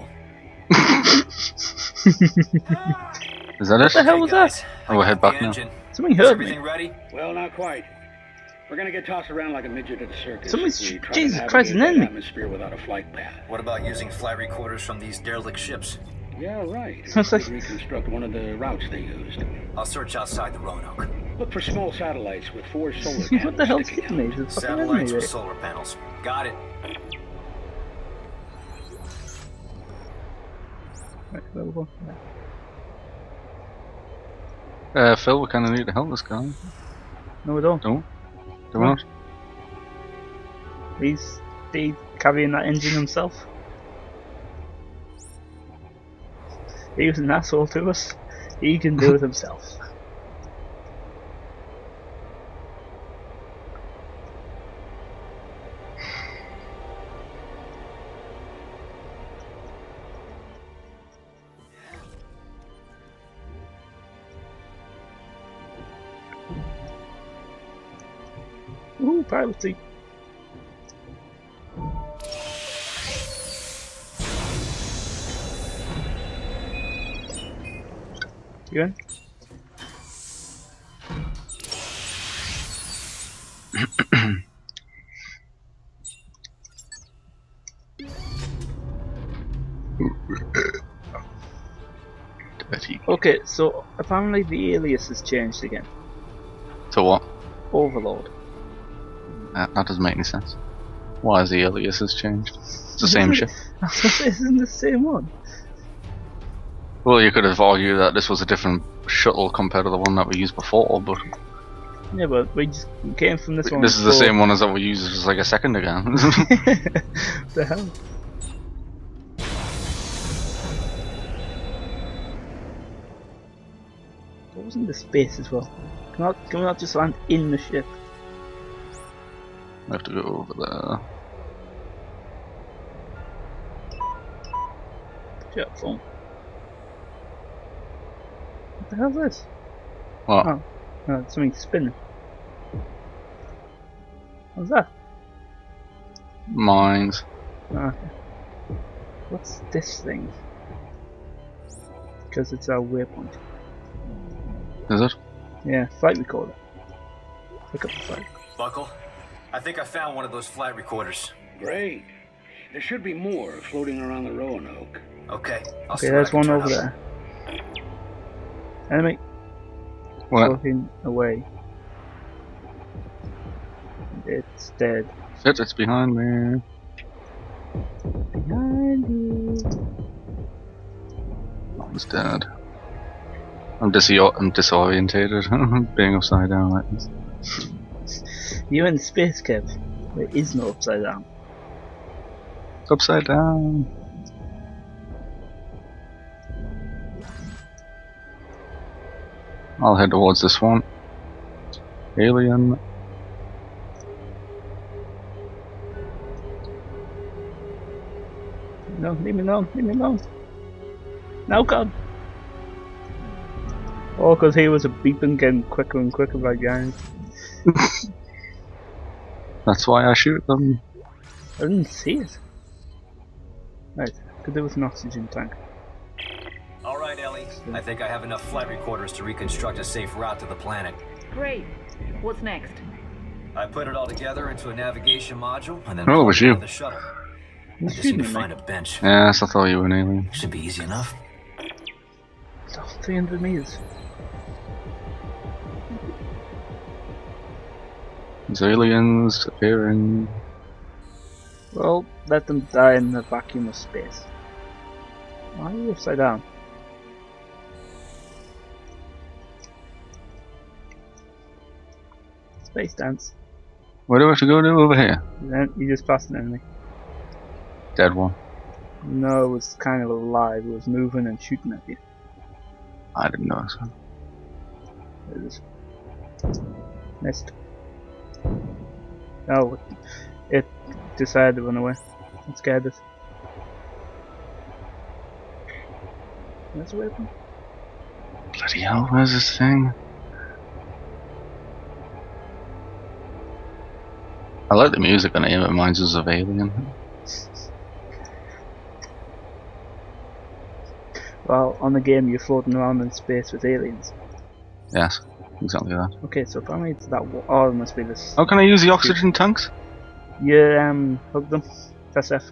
[SPEAKER 1] Is that
[SPEAKER 2] What the
[SPEAKER 1] it?
[SPEAKER 2] hell was that?
[SPEAKER 1] Oh, we'll head back now.
[SPEAKER 2] Something
[SPEAKER 9] Is
[SPEAKER 2] hurt
[SPEAKER 9] everything
[SPEAKER 2] me.
[SPEAKER 9] ready?
[SPEAKER 7] Well, not quite. We're gonna get tossed around like a midget at a circus.
[SPEAKER 2] Somebody's-
[SPEAKER 7] if we try
[SPEAKER 2] Jesus
[SPEAKER 7] to
[SPEAKER 2] Christ,
[SPEAKER 7] navigate
[SPEAKER 2] an
[SPEAKER 7] that
[SPEAKER 2] enemy.
[SPEAKER 7] atmosphere without a flight path.
[SPEAKER 9] What about using flight recorders from these derelict ships?
[SPEAKER 7] Yeah, right.
[SPEAKER 2] Sounds
[SPEAKER 7] We
[SPEAKER 2] like-
[SPEAKER 7] could reconstruct one of the routes they used.
[SPEAKER 9] I'll search outside the Roanoke.
[SPEAKER 7] Look for small satellites with 4 solar panels.
[SPEAKER 2] What the hell's
[SPEAKER 7] sticking
[SPEAKER 2] hitting me?
[SPEAKER 7] out.
[SPEAKER 2] There's a fucking
[SPEAKER 9] Satellites
[SPEAKER 2] enemy
[SPEAKER 9] with
[SPEAKER 2] there.
[SPEAKER 9] solar panels. Got it.
[SPEAKER 2] Right, where we go?
[SPEAKER 1] Phil, we kinda need to help this guy.
[SPEAKER 2] No, we don't.
[SPEAKER 1] Don't? Do we not?
[SPEAKER 2] He's carrying that engine himself. He was an asshole to us. He can do it himself. Ooh, piracy. You in?
[SPEAKER 1] Dirty.
[SPEAKER 2] Okay, so apparently the alias has changed again.
[SPEAKER 1] So what?
[SPEAKER 2] Overlord.
[SPEAKER 1] That doesn't make any sense. Why has the alias has changed? It's the same ship.
[SPEAKER 2] Isn't the same one?
[SPEAKER 1] Well, you could have argued that this was a different shuttle compared to the one that we used before, but
[SPEAKER 2] Yeah, but we just came from this one.
[SPEAKER 1] this is the
[SPEAKER 2] before.
[SPEAKER 1] same one as that we used just like a second ago.
[SPEAKER 2] The hell? What was in the space as well? Can we not just land in the ship?
[SPEAKER 1] We have to go over there.
[SPEAKER 2] Jet phone. What the hell is this?
[SPEAKER 1] What?
[SPEAKER 2] Oh, something spinning. What's that?
[SPEAKER 1] Mines.
[SPEAKER 2] Ah, okay. What's this thing? Because it's our waypoint.
[SPEAKER 1] Is it?
[SPEAKER 2] Yeah, flight recorder. Pick up the flag.
[SPEAKER 9] Buckle, I think I found one of those flight recorders.
[SPEAKER 7] Great. There should be more floating around the Roanoke.
[SPEAKER 9] Okay, I'll
[SPEAKER 2] Okay,
[SPEAKER 9] see what
[SPEAKER 2] there's
[SPEAKER 9] I can
[SPEAKER 2] one
[SPEAKER 9] turn
[SPEAKER 2] over
[SPEAKER 9] up.
[SPEAKER 2] there. Enemy.
[SPEAKER 1] What?
[SPEAKER 2] Floating away. It's dead.
[SPEAKER 1] Shit, it's behind me.
[SPEAKER 2] Behind you.
[SPEAKER 1] It's dead. I'm disorientated. Being upside down like this.
[SPEAKER 2] You're in space, Kev. There is no upside down.
[SPEAKER 1] Upside down. I'll head towards this one. Alien.
[SPEAKER 2] No, leave me alone, leave me alone. No, God. Oh, because he was a beeping getting quicker and quicker by guys.
[SPEAKER 1] That's why I shoot them.
[SPEAKER 2] I didn't see it. Right, could do with an oxygen tank.
[SPEAKER 9] All right, Ellie. I think I have enough flight recorders to reconstruct a safe route to the planet.
[SPEAKER 5] Great. What's next?
[SPEAKER 9] I put it all together into a navigation module and then
[SPEAKER 1] Oh, it
[SPEAKER 9] plugged
[SPEAKER 1] was
[SPEAKER 9] it
[SPEAKER 1] you.
[SPEAKER 9] into the shuttle. I
[SPEAKER 2] Who's
[SPEAKER 9] just need to
[SPEAKER 2] shooting me?
[SPEAKER 9] find a bench.
[SPEAKER 1] Yes, I thought you were an alien.
[SPEAKER 9] Should be easy enough.
[SPEAKER 2] Oh, 300 meters.
[SPEAKER 1] There's aliens appearing.
[SPEAKER 2] Well, let them die in the vacuum of space. Why are you upside down? Space dance.
[SPEAKER 1] Where do I have to go to over here?
[SPEAKER 2] Then you just passed an enemy.
[SPEAKER 1] Dead one.
[SPEAKER 2] No, it was kind of alive. It was moving and shooting at you.
[SPEAKER 1] I didn't notice.
[SPEAKER 2] It is. Missed. Oh, it decided to run away. It scared us. That's a weapon.
[SPEAKER 1] Bloody hell, where's this thing? I like the music on it, it reminds us of Alien.
[SPEAKER 2] Well, on the game you're floating around in space with aliens.
[SPEAKER 1] Yes, exactly that.
[SPEAKER 2] Okay, so apparently it's that oh, it must be this.
[SPEAKER 1] How can I use the oxygen tanks?
[SPEAKER 2] You hug them. Press F.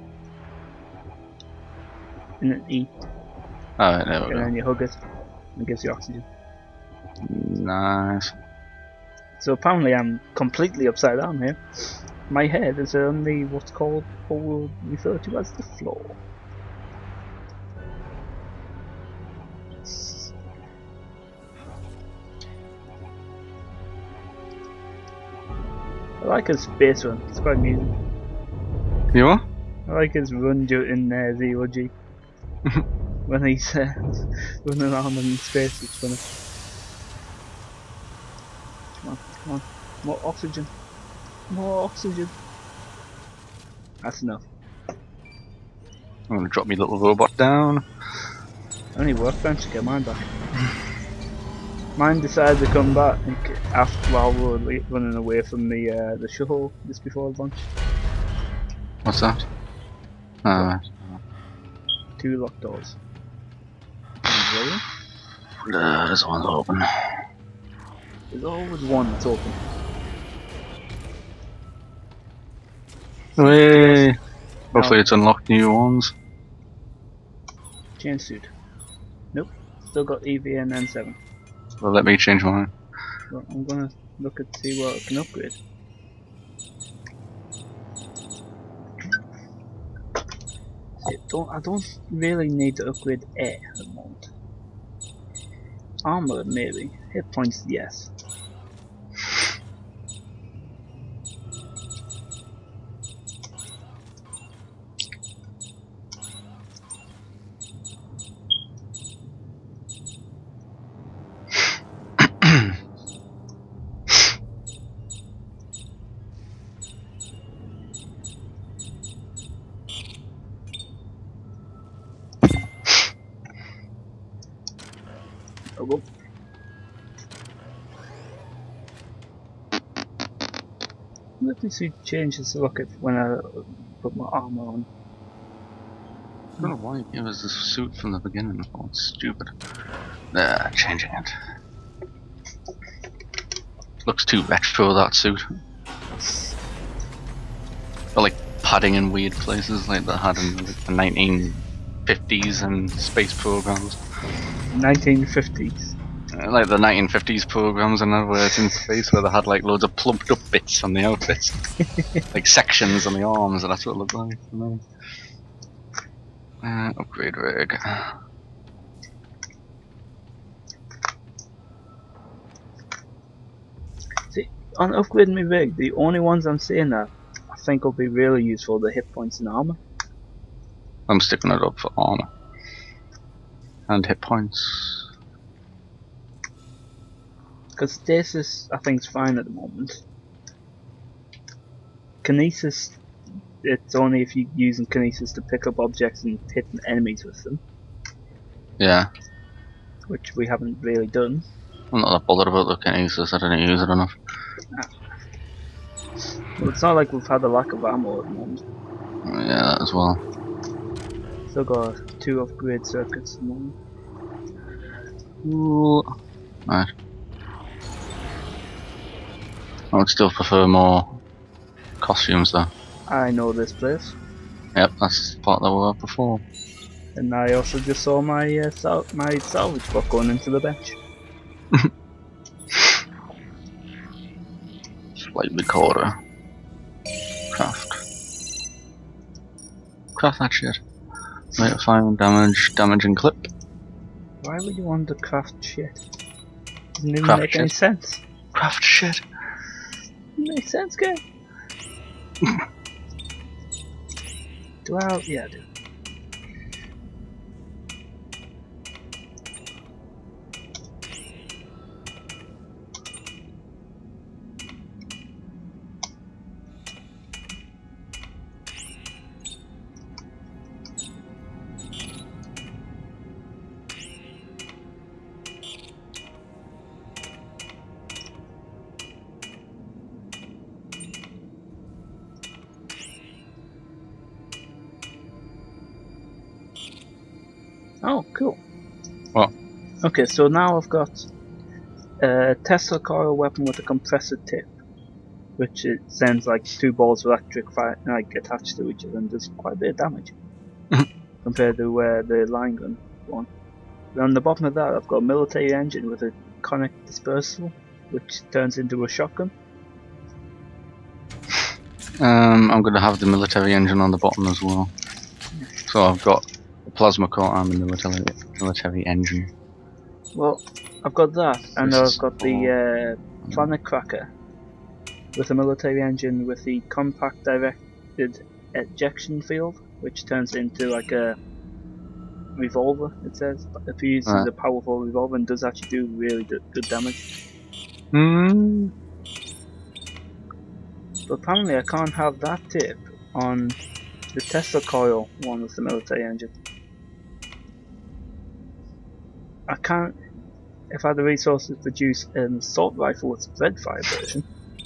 [SPEAKER 2] And then E.
[SPEAKER 1] Alright, there we
[SPEAKER 2] And then
[SPEAKER 1] go.
[SPEAKER 2] you hug it. And it gives you oxygen.
[SPEAKER 1] Nice.
[SPEAKER 2] So apparently I'm completely upside down here. My head is on the what's called, what we'll refer to as the floor. I like his space run, it's quite amusing.
[SPEAKER 1] You are?
[SPEAKER 2] I like his run in the OG. When he's running around in space, it's funny. Come on, more oxygen. More oxygen. That's enough.
[SPEAKER 1] I'm gonna drop my little robot down.
[SPEAKER 2] Only workbench to get mine back. Mine decided to come back after while we were running away from the shuttle just before lunch.
[SPEAKER 1] What's that? Alright.
[SPEAKER 2] 2 locked doors.
[SPEAKER 1] This one's open.
[SPEAKER 2] There's always one that's open.
[SPEAKER 1] Hey! Hopefully it's unlocked new ones.
[SPEAKER 2] Chain suit. Nope. Still got EVN N7.
[SPEAKER 1] Well, let me change mine.
[SPEAKER 2] Well, I'm gonna look at see what I can upgrade. I don't really need to upgrade air at the moment. Armor maybe. Hit points yes. Go. Let me see changes to look at when I put my armor on.
[SPEAKER 1] I don't know why it gave us this suit from the beginning. Oh, it's stupid. Changing it. Looks too retro, that suit. Or like padding in weird places like they had in like, the 1950s and space programs.
[SPEAKER 2] 1950s.
[SPEAKER 1] Like the 1950s programs and where it's in space where they had like loads of plumped up bits on the outfits. Like sections on the arms, and that's what it looked like. Upgrade rig.
[SPEAKER 2] See, on upgrading my rig, the only ones I'm seeing that I think will be really useful are the hit points and armor.
[SPEAKER 1] I'm sticking it up for armor. And hit points.
[SPEAKER 2] Because stasis, I think, is fine at the moment. Kinesis, it's only if you're using kinesis to pick up objects and hit enemies with them.
[SPEAKER 1] Yeah.
[SPEAKER 2] Which we haven't really done.
[SPEAKER 1] I'm not that bothered about the kinesis, I didn't use it enough.
[SPEAKER 2] Well, it's not like we've had a lack of ammo at the moment.
[SPEAKER 1] Yeah, that as well.
[SPEAKER 2] Still got 2 upgrade circuits at the moment.
[SPEAKER 1] Ooh. Right. I would still prefer more costumes though.
[SPEAKER 2] I know this place.
[SPEAKER 1] Yep, that's the part that we were before.
[SPEAKER 2] And I also just saw my my salvage book going into the bench.
[SPEAKER 1] Flight recorder. Craft. Craft that shit. Rate of fire and damage and clip.
[SPEAKER 2] Why would you want to craft shit? Doesn't even
[SPEAKER 1] Craft
[SPEAKER 2] make
[SPEAKER 1] shit.
[SPEAKER 2] any sense.
[SPEAKER 1] Craft shit.
[SPEAKER 2] Makes sense, guy. Do I? Yeah, I do. Oh, cool.
[SPEAKER 1] What?
[SPEAKER 2] Okay, so now I've got a Tesla coil weapon with a compressor tip, which it sends like 2 balls of electric fire like attached to each other and does quite a bit of damage compared to the line gun one. And on the bottom of that, I've got a military engine with a conic dispersal, which turns into a shotgun.
[SPEAKER 1] I'm gonna have the military engine on the bottom as well. So I've got a plasma core and the military engine.
[SPEAKER 2] Well, I've got that, and
[SPEAKER 1] This
[SPEAKER 2] I've
[SPEAKER 1] is
[SPEAKER 2] got the Planet Cracker with a military engine with the compact directed ejection field, which turns into like a revolver. It says if you use a powerful revolver, and does actually do really good damage. But apparently, I can't have that tip on the Tesla coil one with the military engine. I can't. If I had the resources, produce an assault rifle with spread fire version.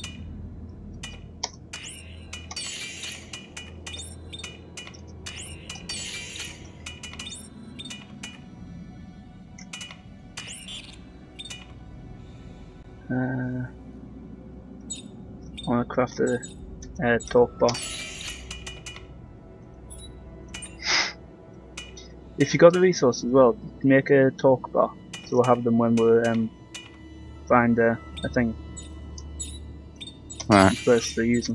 [SPEAKER 2] I want to craft a torque bar. If you got the resources as well, make a torque bar, so we'll have them when we find a thing.
[SPEAKER 1] Right.
[SPEAKER 2] Place to use them.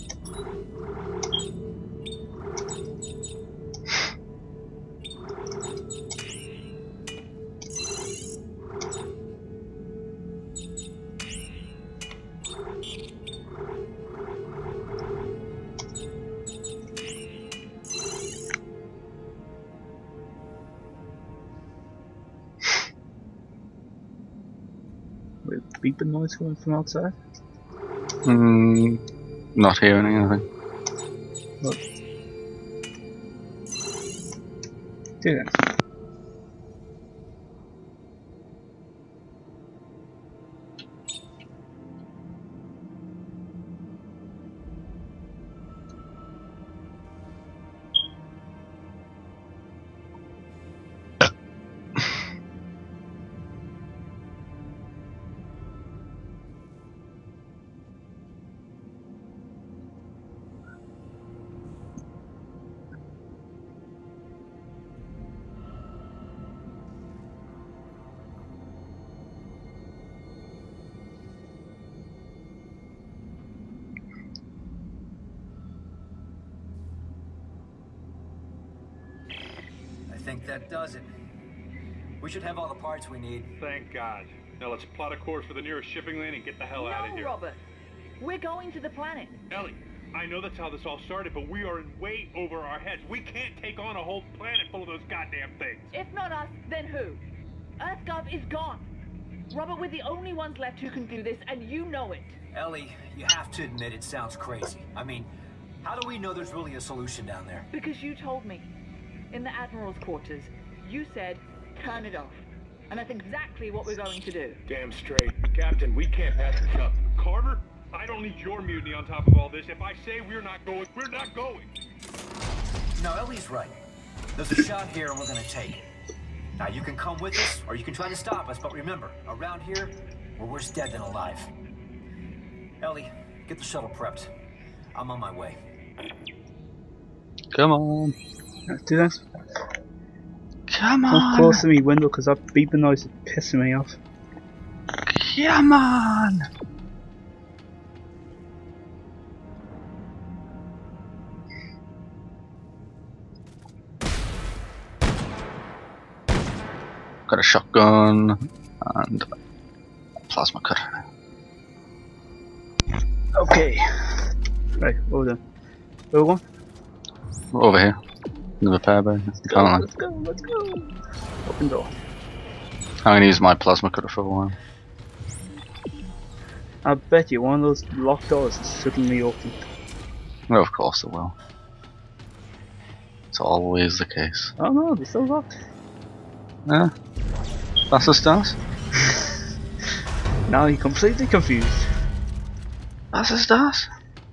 [SPEAKER 2] With beeping noise coming from outside?
[SPEAKER 1] Not hearing anything.
[SPEAKER 2] Look. Do that.
[SPEAKER 9] that does it. We should have all the parts we need.
[SPEAKER 8] Thank God. Now let's plot a course for the nearest shipping lane and get the hell out of
[SPEAKER 5] No,
[SPEAKER 8] here.
[SPEAKER 5] Robert. We're going to the planet.
[SPEAKER 8] Ellie, I know that's how this all started, but we are in way over our heads. We can't take on a whole planet full of those goddamn things.
[SPEAKER 5] If not us, then who? EarthGov is gone. Robert, we're the only ones left who can do this, and you know it.
[SPEAKER 9] Ellie, you have to admit it sounds crazy. I mean, how do we know there's really a solution down there?
[SPEAKER 5] Because you told me. In the Admiral's quarters, you said, turn it off. And that's exactly what we're going to do.
[SPEAKER 6] Damn straight. Captain, we can't pass this up.
[SPEAKER 8] Carter, I don't need your mutiny on top of all this. If I say we're not going, we're not going.
[SPEAKER 9] No, Ellie's right. There's a shot here and we're gonna take it. Now you can come with us, or you can try to stop us, but remember, around here, we're worse dead than alive. Ellie, get the shuttle prepped. I'm on my way.
[SPEAKER 1] Come on.
[SPEAKER 2] Let's do this.
[SPEAKER 1] Come
[SPEAKER 2] Come
[SPEAKER 1] on.
[SPEAKER 2] close to me window because that beeping noise is pissing me off.
[SPEAKER 1] Come on. Got a shotgun and a plasma cutter.
[SPEAKER 2] Okay. Right, hold on. Where we going?
[SPEAKER 1] We're over here. In the repair bay.
[SPEAKER 2] Let's go, let's go. Open door.
[SPEAKER 1] I'm gonna use my plasma cutter for a while.
[SPEAKER 2] I bet you one of those locked doors is suddenly open.
[SPEAKER 1] Well, of course it will. It's always the case.
[SPEAKER 2] Oh no, they're still locked.
[SPEAKER 1] Yeah. That's the stars.
[SPEAKER 2] Now you're completely confused.
[SPEAKER 1] That's the stars.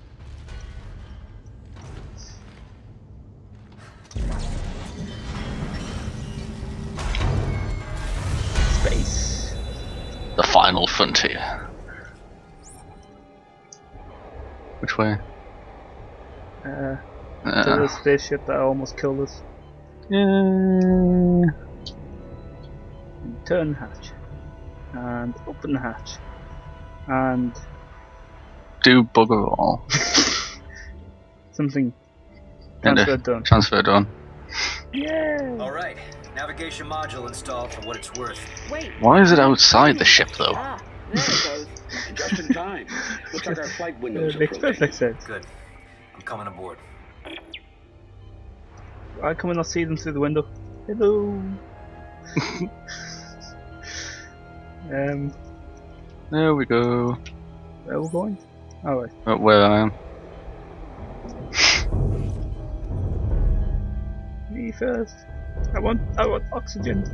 [SPEAKER 2] Space.
[SPEAKER 1] The final frontier. Which way?
[SPEAKER 2] To the spaceship that almost killed us.
[SPEAKER 1] Yeah.
[SPEAKER 2] Turn hatch. And open the hatch. And
[SPEAKER 1] Do bugger all.
[SPEAKER 2] something.
[SPEAKER 1] And
[SPEAKER 2] Transfer done.
[SPEAKER 1] Transfer done.
[SPEAKER 2] Yeah.
[SPEAKER 9] Alright, navigation module installed for what it's worth.
[SPEAKER 5] Wait.
[SPEAKER 1] Why is it outside the ship though?
[SPEAKER 5] Ah, there it goes.
[SPEAKER 7] Just in time. Looks like our flight window's
[SPEAKER 2] Makes
[SPEAKER 7] approaching.
[SPEAKER 2] perfect sense.
[SPEAKER 9] Good. I'm coming aboard.
[SPEAKER 2] I come and not see them through the window. Hello.
[SPEAKER 1] There we go.
[SPEAKER 2] Where are we going? Alright.
[SPEAKER 1] Where I am.
[SPEAKER 2] Me first. I want oxygen.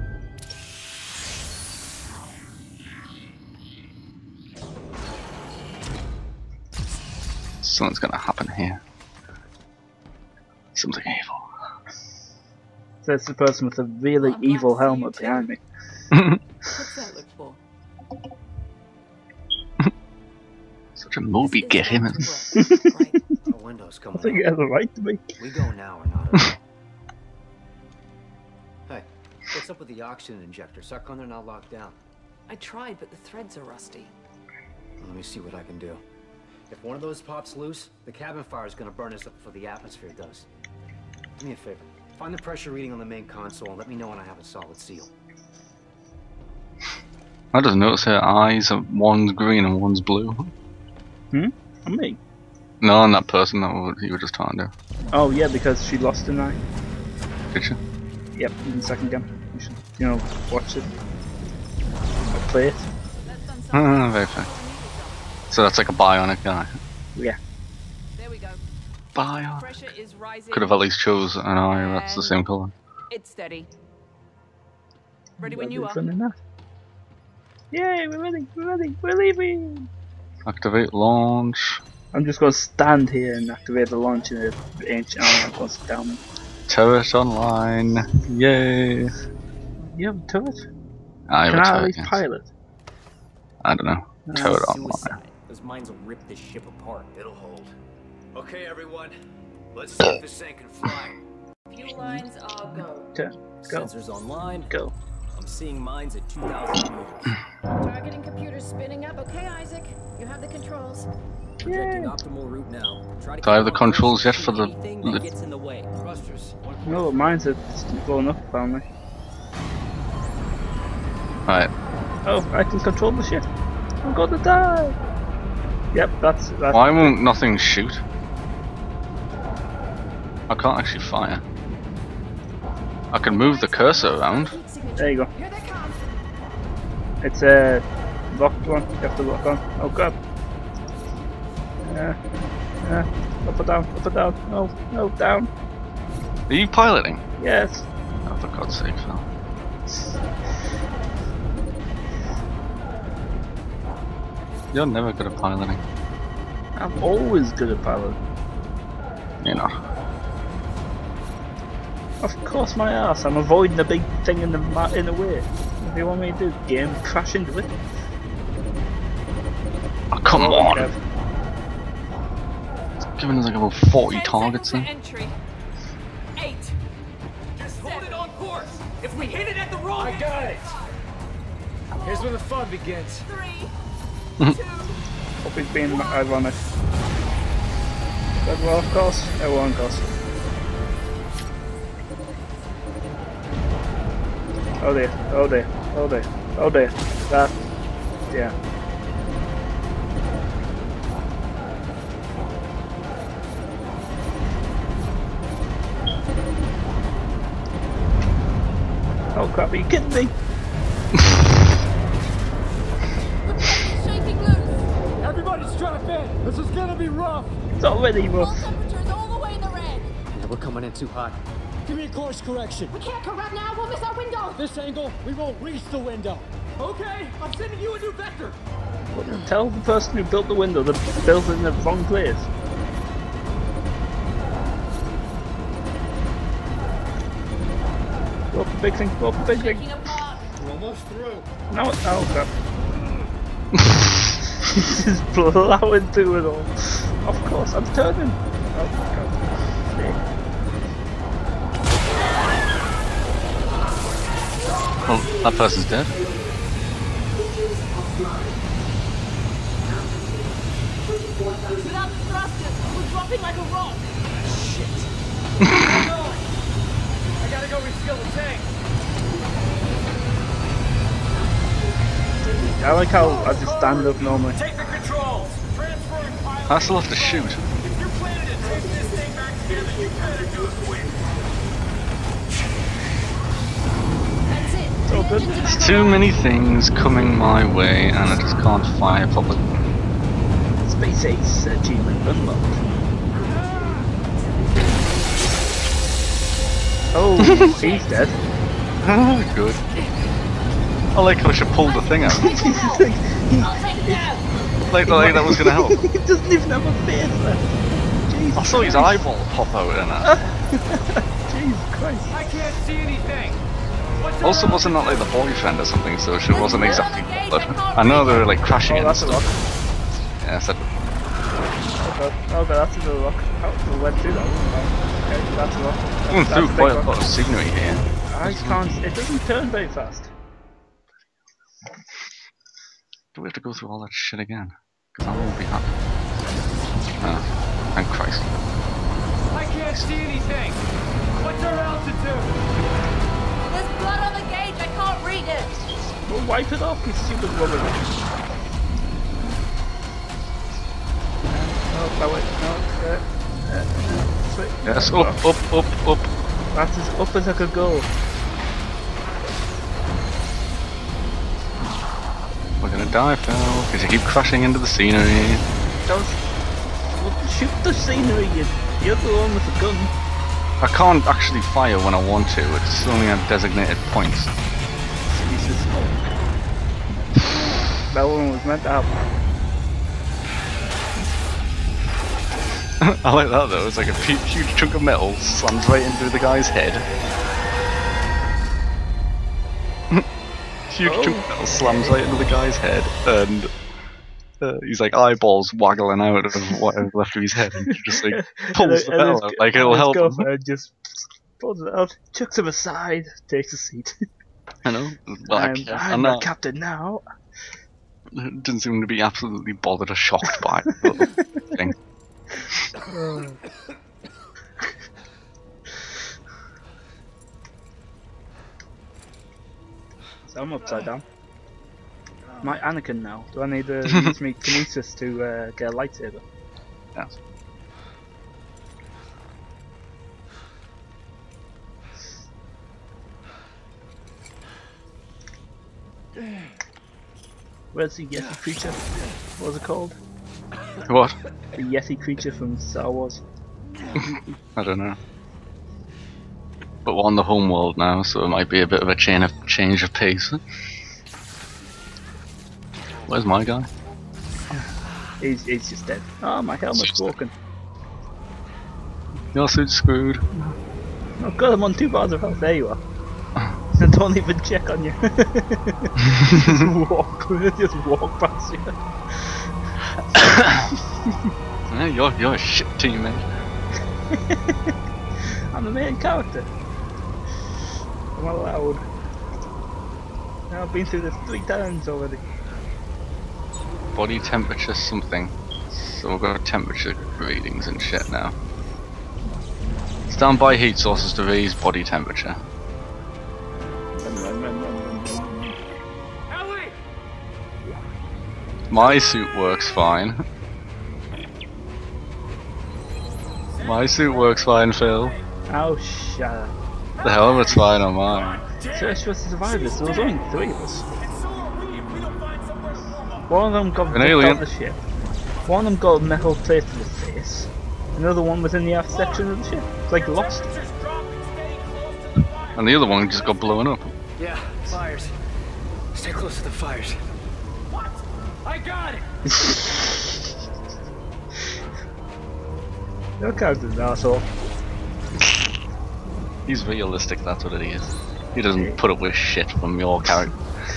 [SPEAKER 1] Something's gonna happen here. Something evil.
[SPEAKER 2] That's the person with a really evil helmet behind me.
[SPEAKER 5] What's that look for?
[SPEAKER 1] Such a Moby get him in.
[SPEAKER 11] The window's
[SPEAKER 2] I
[SPEAKER 11] coming
[SPEAKER 2] think you
[SPEAKER 11] up.
[SPEAKER 2] have the right to be.
[SPEAKER 11] We go now or not at all. Hey, what's up with the oxygen injector? Suck on there, not locked down.
[SPEAKER 12] I tried, but the threads are rusty.
[SPEAKER 11] Let me see what I can do. If one of those pops loose, the cabin fire is gonna burn us up before the atmosphere does. Do me a favor. Find the pressure reading on the main console and let me know when I have a solid seal.
[SPEAKER 1] I just noticed her eyes are one's green and one's blue.
[SPEAKER 2] On me?
[SPEAKER 1] No, on that person that you were just talking to.
[SPEAKER 2] Oh yeah, because she lost an eye.
[SPEAKER 1] Did she?
[SPEAKER 2] Yep, in the second game. You should, watch it. Or play it.
[SPEAKER 1] Very fair. So that's like a bionic guy.
[SPEAKER 2] Yeah.
[SPEAKER 12] There we go.
[SPEAKER 1] Bionic.
[SPEAKER 12] Pressure is rising.
[SPEAKER 1] Could have at least chose an eye that's the same colour.
[SPEAKER 12] It's steady. Ready when
[SPEAKER 2] That'd
[SPEAKER 12] you
[SPEAKER 2] be
[SPEAKER 12] are.
[SPEAKER 2] fun enough. Yay, we're ready, we're leaving!
[SPEAKER 1] Activate launch.
[SPEAKER 2] I'm just gonna stand here and activate the launch in the ancient armor goes down.
[SPEAKER 1] Turret online. Yay.
[SPEAKER 2] You have a turret?
[SPEAKER 1] I have
[SPEAKER 2] Can
[SPEAKER 1] a
[SPEAKER 2] I at
[SPEAKER 1] turret,
[SPEAKER 2] least
[SPEAKER 1] yes.
[SPEAKER 2] pilot?
[SPEAKER 1] I don't know. Turret online.
[SPEAKER 10] Suicide. Those mines will rip this ship apart.
[SPEAKER 9] It'll hold. Okay, everyone. Let's see if this thing can fly.
[SPEAKER 12] Fuel lines are go.
[SPEAKER 2] Go.
[SPEAKER 10] Sensors online.
[SPEAKER 2] Go.
[SPEAKER 10] I'm seeing mines at 2,000 meters.
[SPEAKER 13] Targeting computer spinning up. Okay, Isaac. You have the controls. projecting optimal route now. Try to
[SPEAKER 1] Do I have the controls yet for the...
[SPEAKER 13] gets in the way. Thrusters.
[SPEAKER 2] No, mine's blown up apparently.
[SPEAKER 1] Right.
[SPEAKER 2] Oh, I can control the ship. I'm gonna die. Yep, that's.
[SPEAKER 1] Why won't nothing shoot? I can't actually fire. I can move the cursor around.
[SPEAKER 2] There you go. It's a locked one. You have to lock on. Oh god. Up or down? Up or down? No, no, down.
[SPEAKER 1] Are you piloting?
[SPEAKER 2] Yes.
[SPEAKER 1] Oh, for God's sake, Phil. You're never good at piloting.
[SPEAKER 2] I'm always good at piloting.
[SPEAKER 1] You know.
[SPEAKER 2] Of course my ass. I'm avoiding the big thing in the way. What do you want me to do? Game crash into it?
[SPEAKER 1] Oh, come on!
[SPEAKER 2] Kev.
[SPEAKER 1] It's giving us like about 40 targets then.
[SPEAKER 12] Entry. 8.
[SPEAKER 4] Just hold it on course. If we hit it at the wrong...
[SPEAKER 7] I got it. Here's where the fun begins.
[SPEAKER 12] 3. 2.
[SPEAKER 2] Hope he's being ironic. But well, of course. Everyone goes. Oh dear, oh dear, oh dear, oh dear. That, yeah. Oh crap, are you kidding me?
[SPEAKER 12] Shaking loose.
[SPEAKER 7] Everybody strap in. This is gonna be rough.
[SPEAKER 2] It's already rough.
[SPEAKER 12] Temperatures all the way in the red.
[SPEAKER 11] Yeah, we're coming in too hot.
[SPEAKER 7] Give me a course correction.
[SPEAKER 12] We can't correct now. We'll miss our window.
[SPEAKER 7] This angle, we won't reach the window.
[SPEAKER 4] Okay, I'm sending you a new vector.
[SPEAKER 2] Tell the person who built the window that built it in the wrong place. Go up the big thing, go up the big thing.
[SPEAKER 7] We're almost through.
[SPEAKER 2] No, oh crap. He's just plowing through it all. Of course, I'm turning. Oh god.
[SPEAKER 1] Well, that person's dead.
[SPEAKER 12] Without the thrusters, we're dropping like a rock.
[SPEAKER 4] I gotta go refuel the tank.
[SPEAKER 2] I like how I just stand up normally.
[SPEAKER 4] Take the controls. Transferring pilot.
[SPEAKER 1] I still have to shoot.
[SPEAKER 4] If you're planning to take this thing back together, you better do it quick.
[SPEAKER 2] So good.
[SPEAKER 1] There's too many things coming my way and I just can't fire properly.
[SPEAKER 2] Space Ace achievement unlocked. Oh, he's dead.
[SPEAKER 1] Good. I like how she pulled the thing out. like that was gonna help.
[SPEAKER 2] He doesn't even have a face left. Jesus
[SPEAKER 1] I saw his eyeball pop out in it.
[SPEAKER 2] Jesus Christ.
[SPEAKER 4] I can't see anything.
[SPEAKER 1] Also, wasn't that like the boyfriend or something, so she wasn't exactly bothered. I know they were like crashing
[SPEAKER 2] Oh,
[SPEAKER 1] and
[SPEAKER 2] that's a rock.
[SPEAKER 1] stuff. Yeah, I said.
[SPEAKER 2] Oh god, that's another rock. How we went through that one? Okay, that's a rock.
[SPEAKER 1] Going through quite a lot of scenery here.
[SPEAKER 2] I can't. It doesn't turn very fast.
[SPEAKER 1] Do we have to go through all that shit again? Because I won't be happy. Oh, thank Christ.
[SPEAKER 4] I can't see anything. What's our altitude?
[SPEAKER 12] There's blood on the gauge. I can't read it.
[SPEAKER 2] Well, wipe it off, you stupid woman. Oh, that way. No, sweet.
[SPEAKER 1] Yes, up.
[SPEAKER 2] That's as up as I could go.
[SPEAKER 1] We're gonna die, Phil, because you keep crashing into the scenery.
[SPEAKER 2] Don't shoot the scenery, you're the one with the gun.
[SPEAKER 1] I can't actually fire when I want to, it's only at designated points.
[SPEAKER 2] Jesus. That one was meant to happen.
[SPEAKER 1] I like that though, it's like a huge chunk of metal slams right into the guy's head. Huge chunk of metal slams right into the guy's head, and he's like eyeballs waggling out of whatever's left of his head, and he just like pulls the metal out, like it'll help him.
[SPEAKER 2] Just pulls it out, chucks him aside, takes a seat.
[SPEAKER 1] I know,
[SPEAKER 2] I'm the captain now.
[SPEAKER 1] Didn't seem to be absolutely bothered or shocked by it.
[SPEAKER 2] I'm upside down. My Anakin now. Do I need to use me kinesis to get a lightsaber?
[SPEAKER 1] Yes.
[SPEAKER 2] Where's the Yeti creature? What was it called?
[SPEAKER 1] What?
[SPEAKER 2] The Yeti creature from Star Wars.
[SPEAKER 1] I don't know. But we're on the home world now, so it might be a bit of a change of pace. Where's my guy?
[SPEAKER 2] He's just dead. Oh, my helmet's broken.
[SPEAKER 1] Your suit's screwed.
[SPEAKER 2] Oh god, I'm on 2 bars of health. There you are. I don't even check on you. just walk past you.
[SPEAKER 1] Yeah, you're a shit teammate.
[SPEAKER 2] I'm the main character. I'm allowed. Now I've been through this 3 times already.
[SPEAKER 1] Body temperature something. So we've got temperature readings and shit now. Stand by heat sources to raise body temperature.
[SPEAKER 4] Ellie!
[SPEAKER 1] My suit works fine. My suit works fine, Phil.
[SPEAKER 2] Oh, shut up.
[SPEAKER 1] The helmet's fine on mine.
[SPEAKER 2] So I supposed to survive this. There was only 3 of us. One of them got ripped out of the ship. One of them got a metal plate to the face. Another one was in the aft section of the ship. It's like lost.
[SPEAKER 1] And the other one just got blown up.
[SPEAKER 11] Yeah, fires. Stay close to the fires.
[SPEAKER 4] What? I got it!
[SPEAKER 2] Your character's an asshole.
[SPEAKER 1] He's realistic, that's what it is. He doesn't put up with shit from your character.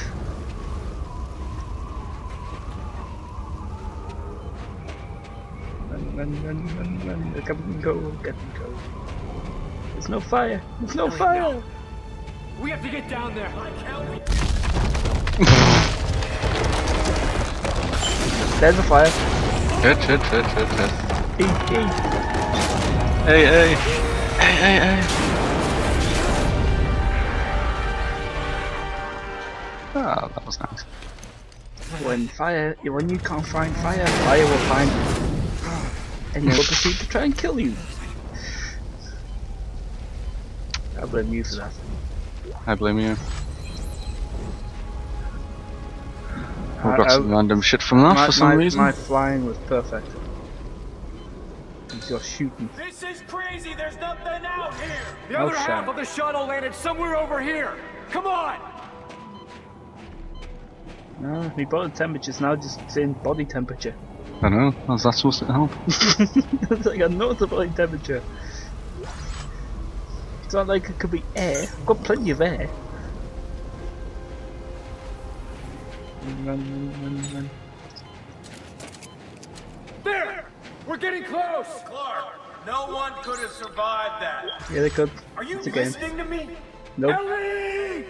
[SPEAKER 2] Run, get them go. There's no fire. There's no fire.
[SPEAKER 4] We have to get down there.
[SPEAKER 2] There's a fire.
[SPEAKER 1] Shit. Hey. Ah, that was nice.
[SPEAKER 2] When you can't find fire, fire will find you. And they'll proceed to try and kill you. I blame you for that.
[SPEAKER 1] I blame you. I got some random shit from that for some reason.
[SPEAKER 2] My flying was perfect. You're shooting.
[SPEAKER 4] This is crazy. There's nothing out here. The
[SPEAKER 2] Oh,
[SPEAKER 4] other half
[SPEAKER 2] shit.
[SPEAKER 4] of the shuttle landed somewhere over here. Come on.
[SPEAKER 2] No, my body temperature's now just saying body temperature.
[SPEAKER 1] I know, how's that supposed to help?
[SPEAKER 2] It's like I know the body temperature. It's not like it could be air. I've got plenty of air. Run.
[SPEAKER 4] There. We're getting close. Clark, no one could have survived that.
[SPEAKER 2] Yeah, they could.
[SPEAKER 4] Are you
[SPEAKER 2] It's a game.
[SPEAKER 4] listening to me?
[SPEAKER 2] Nope.
[SPEAKER 4] Ellie!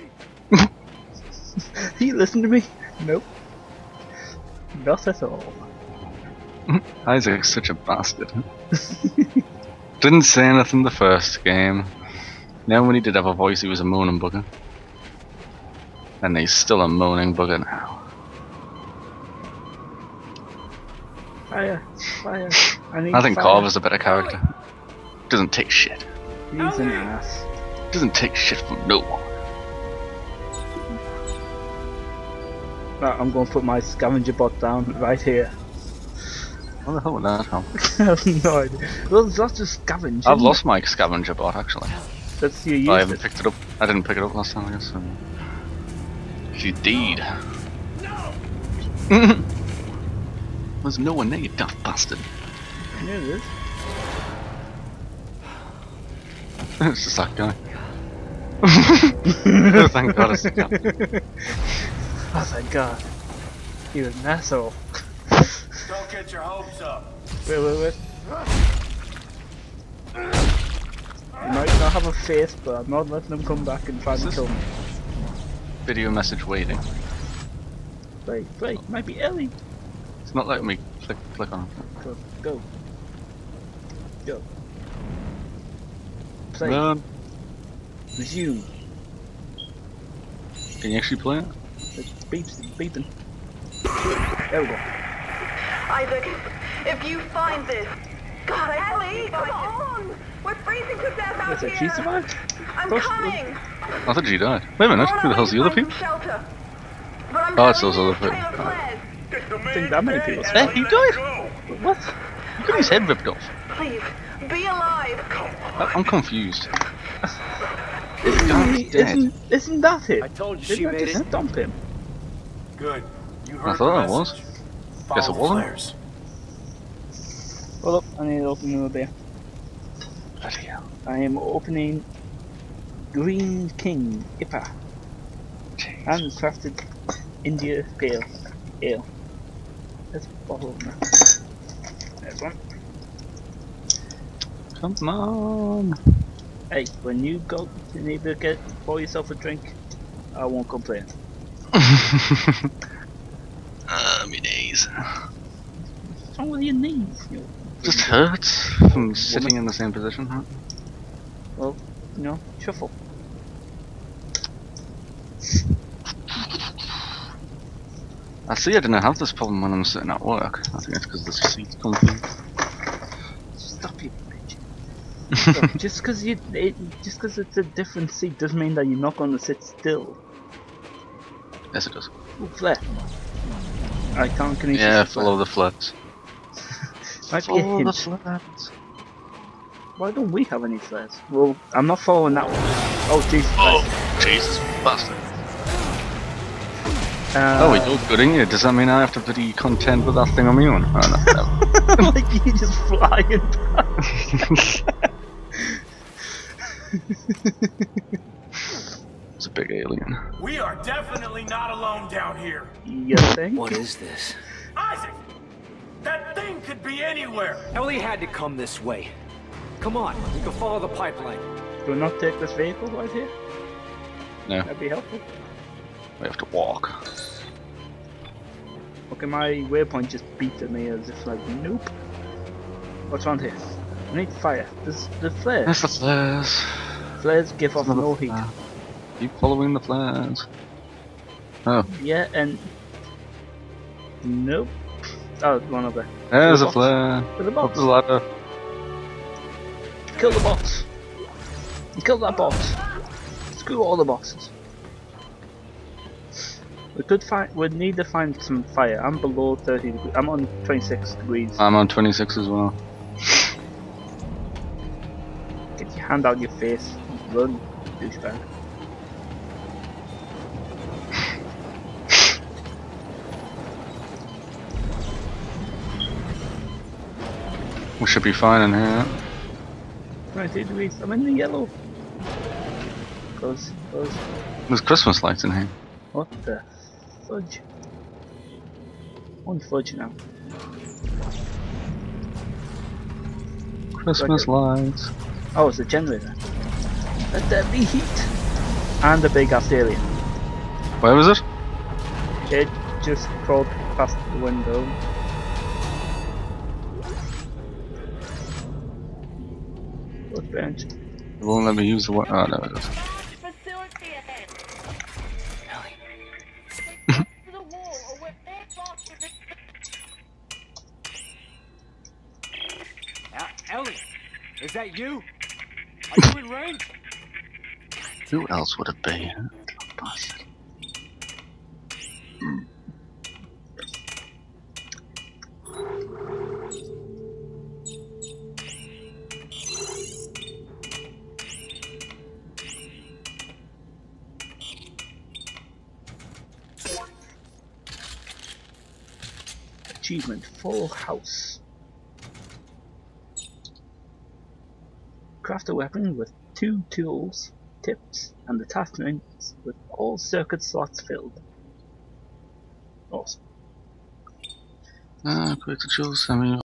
[SPEAKER 2] You listen to me? Nope. Not at all.
[SPEAKER 1] Isaac's such a bastard. Didn't say anything the first game. Now when he did have a voice, he was a moaning bugger. And he's still a moaning bugger now.
[SPEAKER 2] Fire.
[SPEAKER 1] I think Carver's a better character. Doesn't take shit.
[SPEAKER 2] He's an ass.
[SPEAKER 1] Doesn't take shit from no one.
[SPEAKER 2] Right, I'm going to put my scavenger bot down right here.
[SPEAKER 1] What the hell would that help?
[SPEAKER 2] I have no idea. Well, it's not just scavenge.
[SPEAKER 1] I've lost my scavenger bot actually.
[SPEAKER 2] That's you used
[SPEAKER 1] I haven't picked it up. I didn't pick it up last time, I guess. So. She did. No! There's no one there, you daft bastard.
[SPEAKER 2] Yeah, it is.
[SPEAKER 1] It's just that guy. Thank God it's the guy.
[SPEAKER 2] Oh, thank God. He was an asshole.
[SPEAKER 4] Don't get your hopes up.
[SPEAKER 2] Wait. He might not have a face, but I'm not letting him come back and try to kill me.
[SPEAKER 1] Video message waiting.
[SPEAKER 2] Wait, might be Ellie.
[SPEAKER 1] It's not letting me click on it.
[SPEAKER 2] Go. Play.
[SPEAKER 1] Run.
[SPEAKER 2] Resume.
[SPEAKER 1] Can you actually play it?
[SPEAKER 2] It beeps, it's beeping. There we go.
[SPEAKER 14] Isaac, if you find this... God, Ellie, come on! We're freezing to death out
[SPEAKER 2] What's it, she
[SPEAKER 14] here!
[SPEAKER 2] survived?
[SPEAKER 14] I'm coming!
[SPEAKER 1] I thought she died. Wait a minute, who the hell's the other people?
[SPEAKER 14] Shelter. But I'm
[SPEAKER 1] Oh, it's those other people.
[SPEAKER 2] I think that many people.
[SPEAKER 1] Hey, he died!
[SPEAKER 2] What?
[SPEAKER 1] Look at his head ripped off.
[SPEAKER 14] Please, be alive!
[SPEAKER 1] I'm confused.
[SPEAKER 2] Isn't that it?
[SPEAKER 7] I told you
[SPEAKER 2] Didn't
[SPEAKER 7] she
[SPEAKER 2] I
[SPEAKER 7] made
[SPEAKER 2] just
[SPEAKER 7] it.
[SPEAKER 2] dump him?
[SPEAKER 9] Good. You
[SPEAKER 1] I
[SPEAKER 9] heard
[SPEAKER 1] thought
[SPEAKER 9] the
[SPEAKER 1] it was.
[SPEAKER 9] message.
[SPEAKER 1] Guess it
[SPEAKER 9] Follow
[SPEAKER 1] wasn't.
[SPEAKER 9] flares.
[SPEAKER 2] Hold up, I need to open another beer.
[SPEAKER 1] Bloody hell.
[SPEAKER 2] I am opening Green King IPA. Handcrafted India Pale Ale. There's a bottle opener. There's one.
[SPEAKER 1] Come on.
[SPEAKER 2] Hey, when you go to need to pour yourself a drink, I won't complain.
[SPEAKER 1] My knees.
[SPEAKER 2] What's wrong with your knees?
[SPEAKER 1] Just hurts from sitting in the same position, huh?
[SPEAKER 2] Well, you know, shuffle.
[SPEAKER 1] I see I didn't have this problem when I'm sitting at work. I think it's because the seat's comfy.
[SPEAKER 2] Stop you, bitch. Look, just because it's a different seat doesn't mean that you're not going to sit still.
[SPEAKER 1] Yes, it does.
[SPEAKER 2] Ooh, flare. I can't connect.
[SPEAKER 1] Yeah, follow the flats.
[SPEAKER 2] Might be a
[SPEAKER 1] Follow the
[SPEAKER 2] hint.
[SPEAKER 1] flats.
[SPEAKER 2] Why don't we have any flares? Well, I'm not following that one. Oh, Jesus.
[SPEAKER 1] Oh, Jesus, bastard.
[SPEAKER 2] Oh,
[SPEAKER 1] you're good, ain't you? Does that mean I have to be content with that thing on my own? Oh, no.
[SPEAKER 2] like you just flying past.
[SPEAKER 1] It's a big alien.
[SPEAKER 4] We are definitely not alone down here.
[SPEAKER 2] You think?
[SPEAKER 10] What is this?
[SPEAKER 4] Isaac! That thing could be anywhere!
[SPEAKER 13] Ellie had to come this way. Come on, we can follow the pipeline.
[SPEAKER 2] Do we not take this vehicle right here?
[SPEAKER 1] No.
[SPEAKER 2] That'd be helpful.
[SPEAKER 1] We have to walk.
[SPEAKER 2] Okay, my waypoint just beeped at me as if like, nope. What's around here? I need fire. There's the flares.
[SPEAKER 1] There's the flares.
[SPEAKER 2] Flares give off no heat.
[SPEAKER 1] Keep following the flares. Oh.
[SPEAKER 2] Yeah, and... Nope. Oh, one over.
[SPEAKER 1] There's a flare.
[SPEAKER 2] To the
[SPEAKER 1] Up
[SPEAKER 2] box.
[SPEAKER 1] the ladder.
[SPEAKER 2] Kill the box. Kill that box. Screw all the boxes. We could find. We'd need to find some fire. I'm below 30 degrees. I'm on 26 degrees.
[SPEAKER 1] I'm on 26 as well.
[SPEAKER 2] Get your hand out your face. Run, douchebag.
[SPEAKER 1] We should be fine in here.
[SPEAKER 2] 22 degrees. I'm in the yellow. Close.
[SPEAKER 1] There's Christmas lights in here.
[SPEAKER 2] What the fudge? Only fudge now.
[SPEAKER 1] Christmas lights.
[SPEAKER 2] Oh, it's a generator. Let there be heat. And a big alien.
[SPEAKER 1] Where was it?
[SPEAKER 2] It just crawled past the window. Bench.
[SPEAKER 1] It won't let me use the one. Oh, no, it doesn't.
[SPEAKER 13] Ellie, is that you? Are you in range?
[SPEAKER 1] Who else would it be? Bastard.
[SPEAKER 2] Achievement Full House. Craft a weapon with 2 tools, tips, and attachments with all circuit slots filled. Awesome.
[SPEAKER 1] Quick to choose.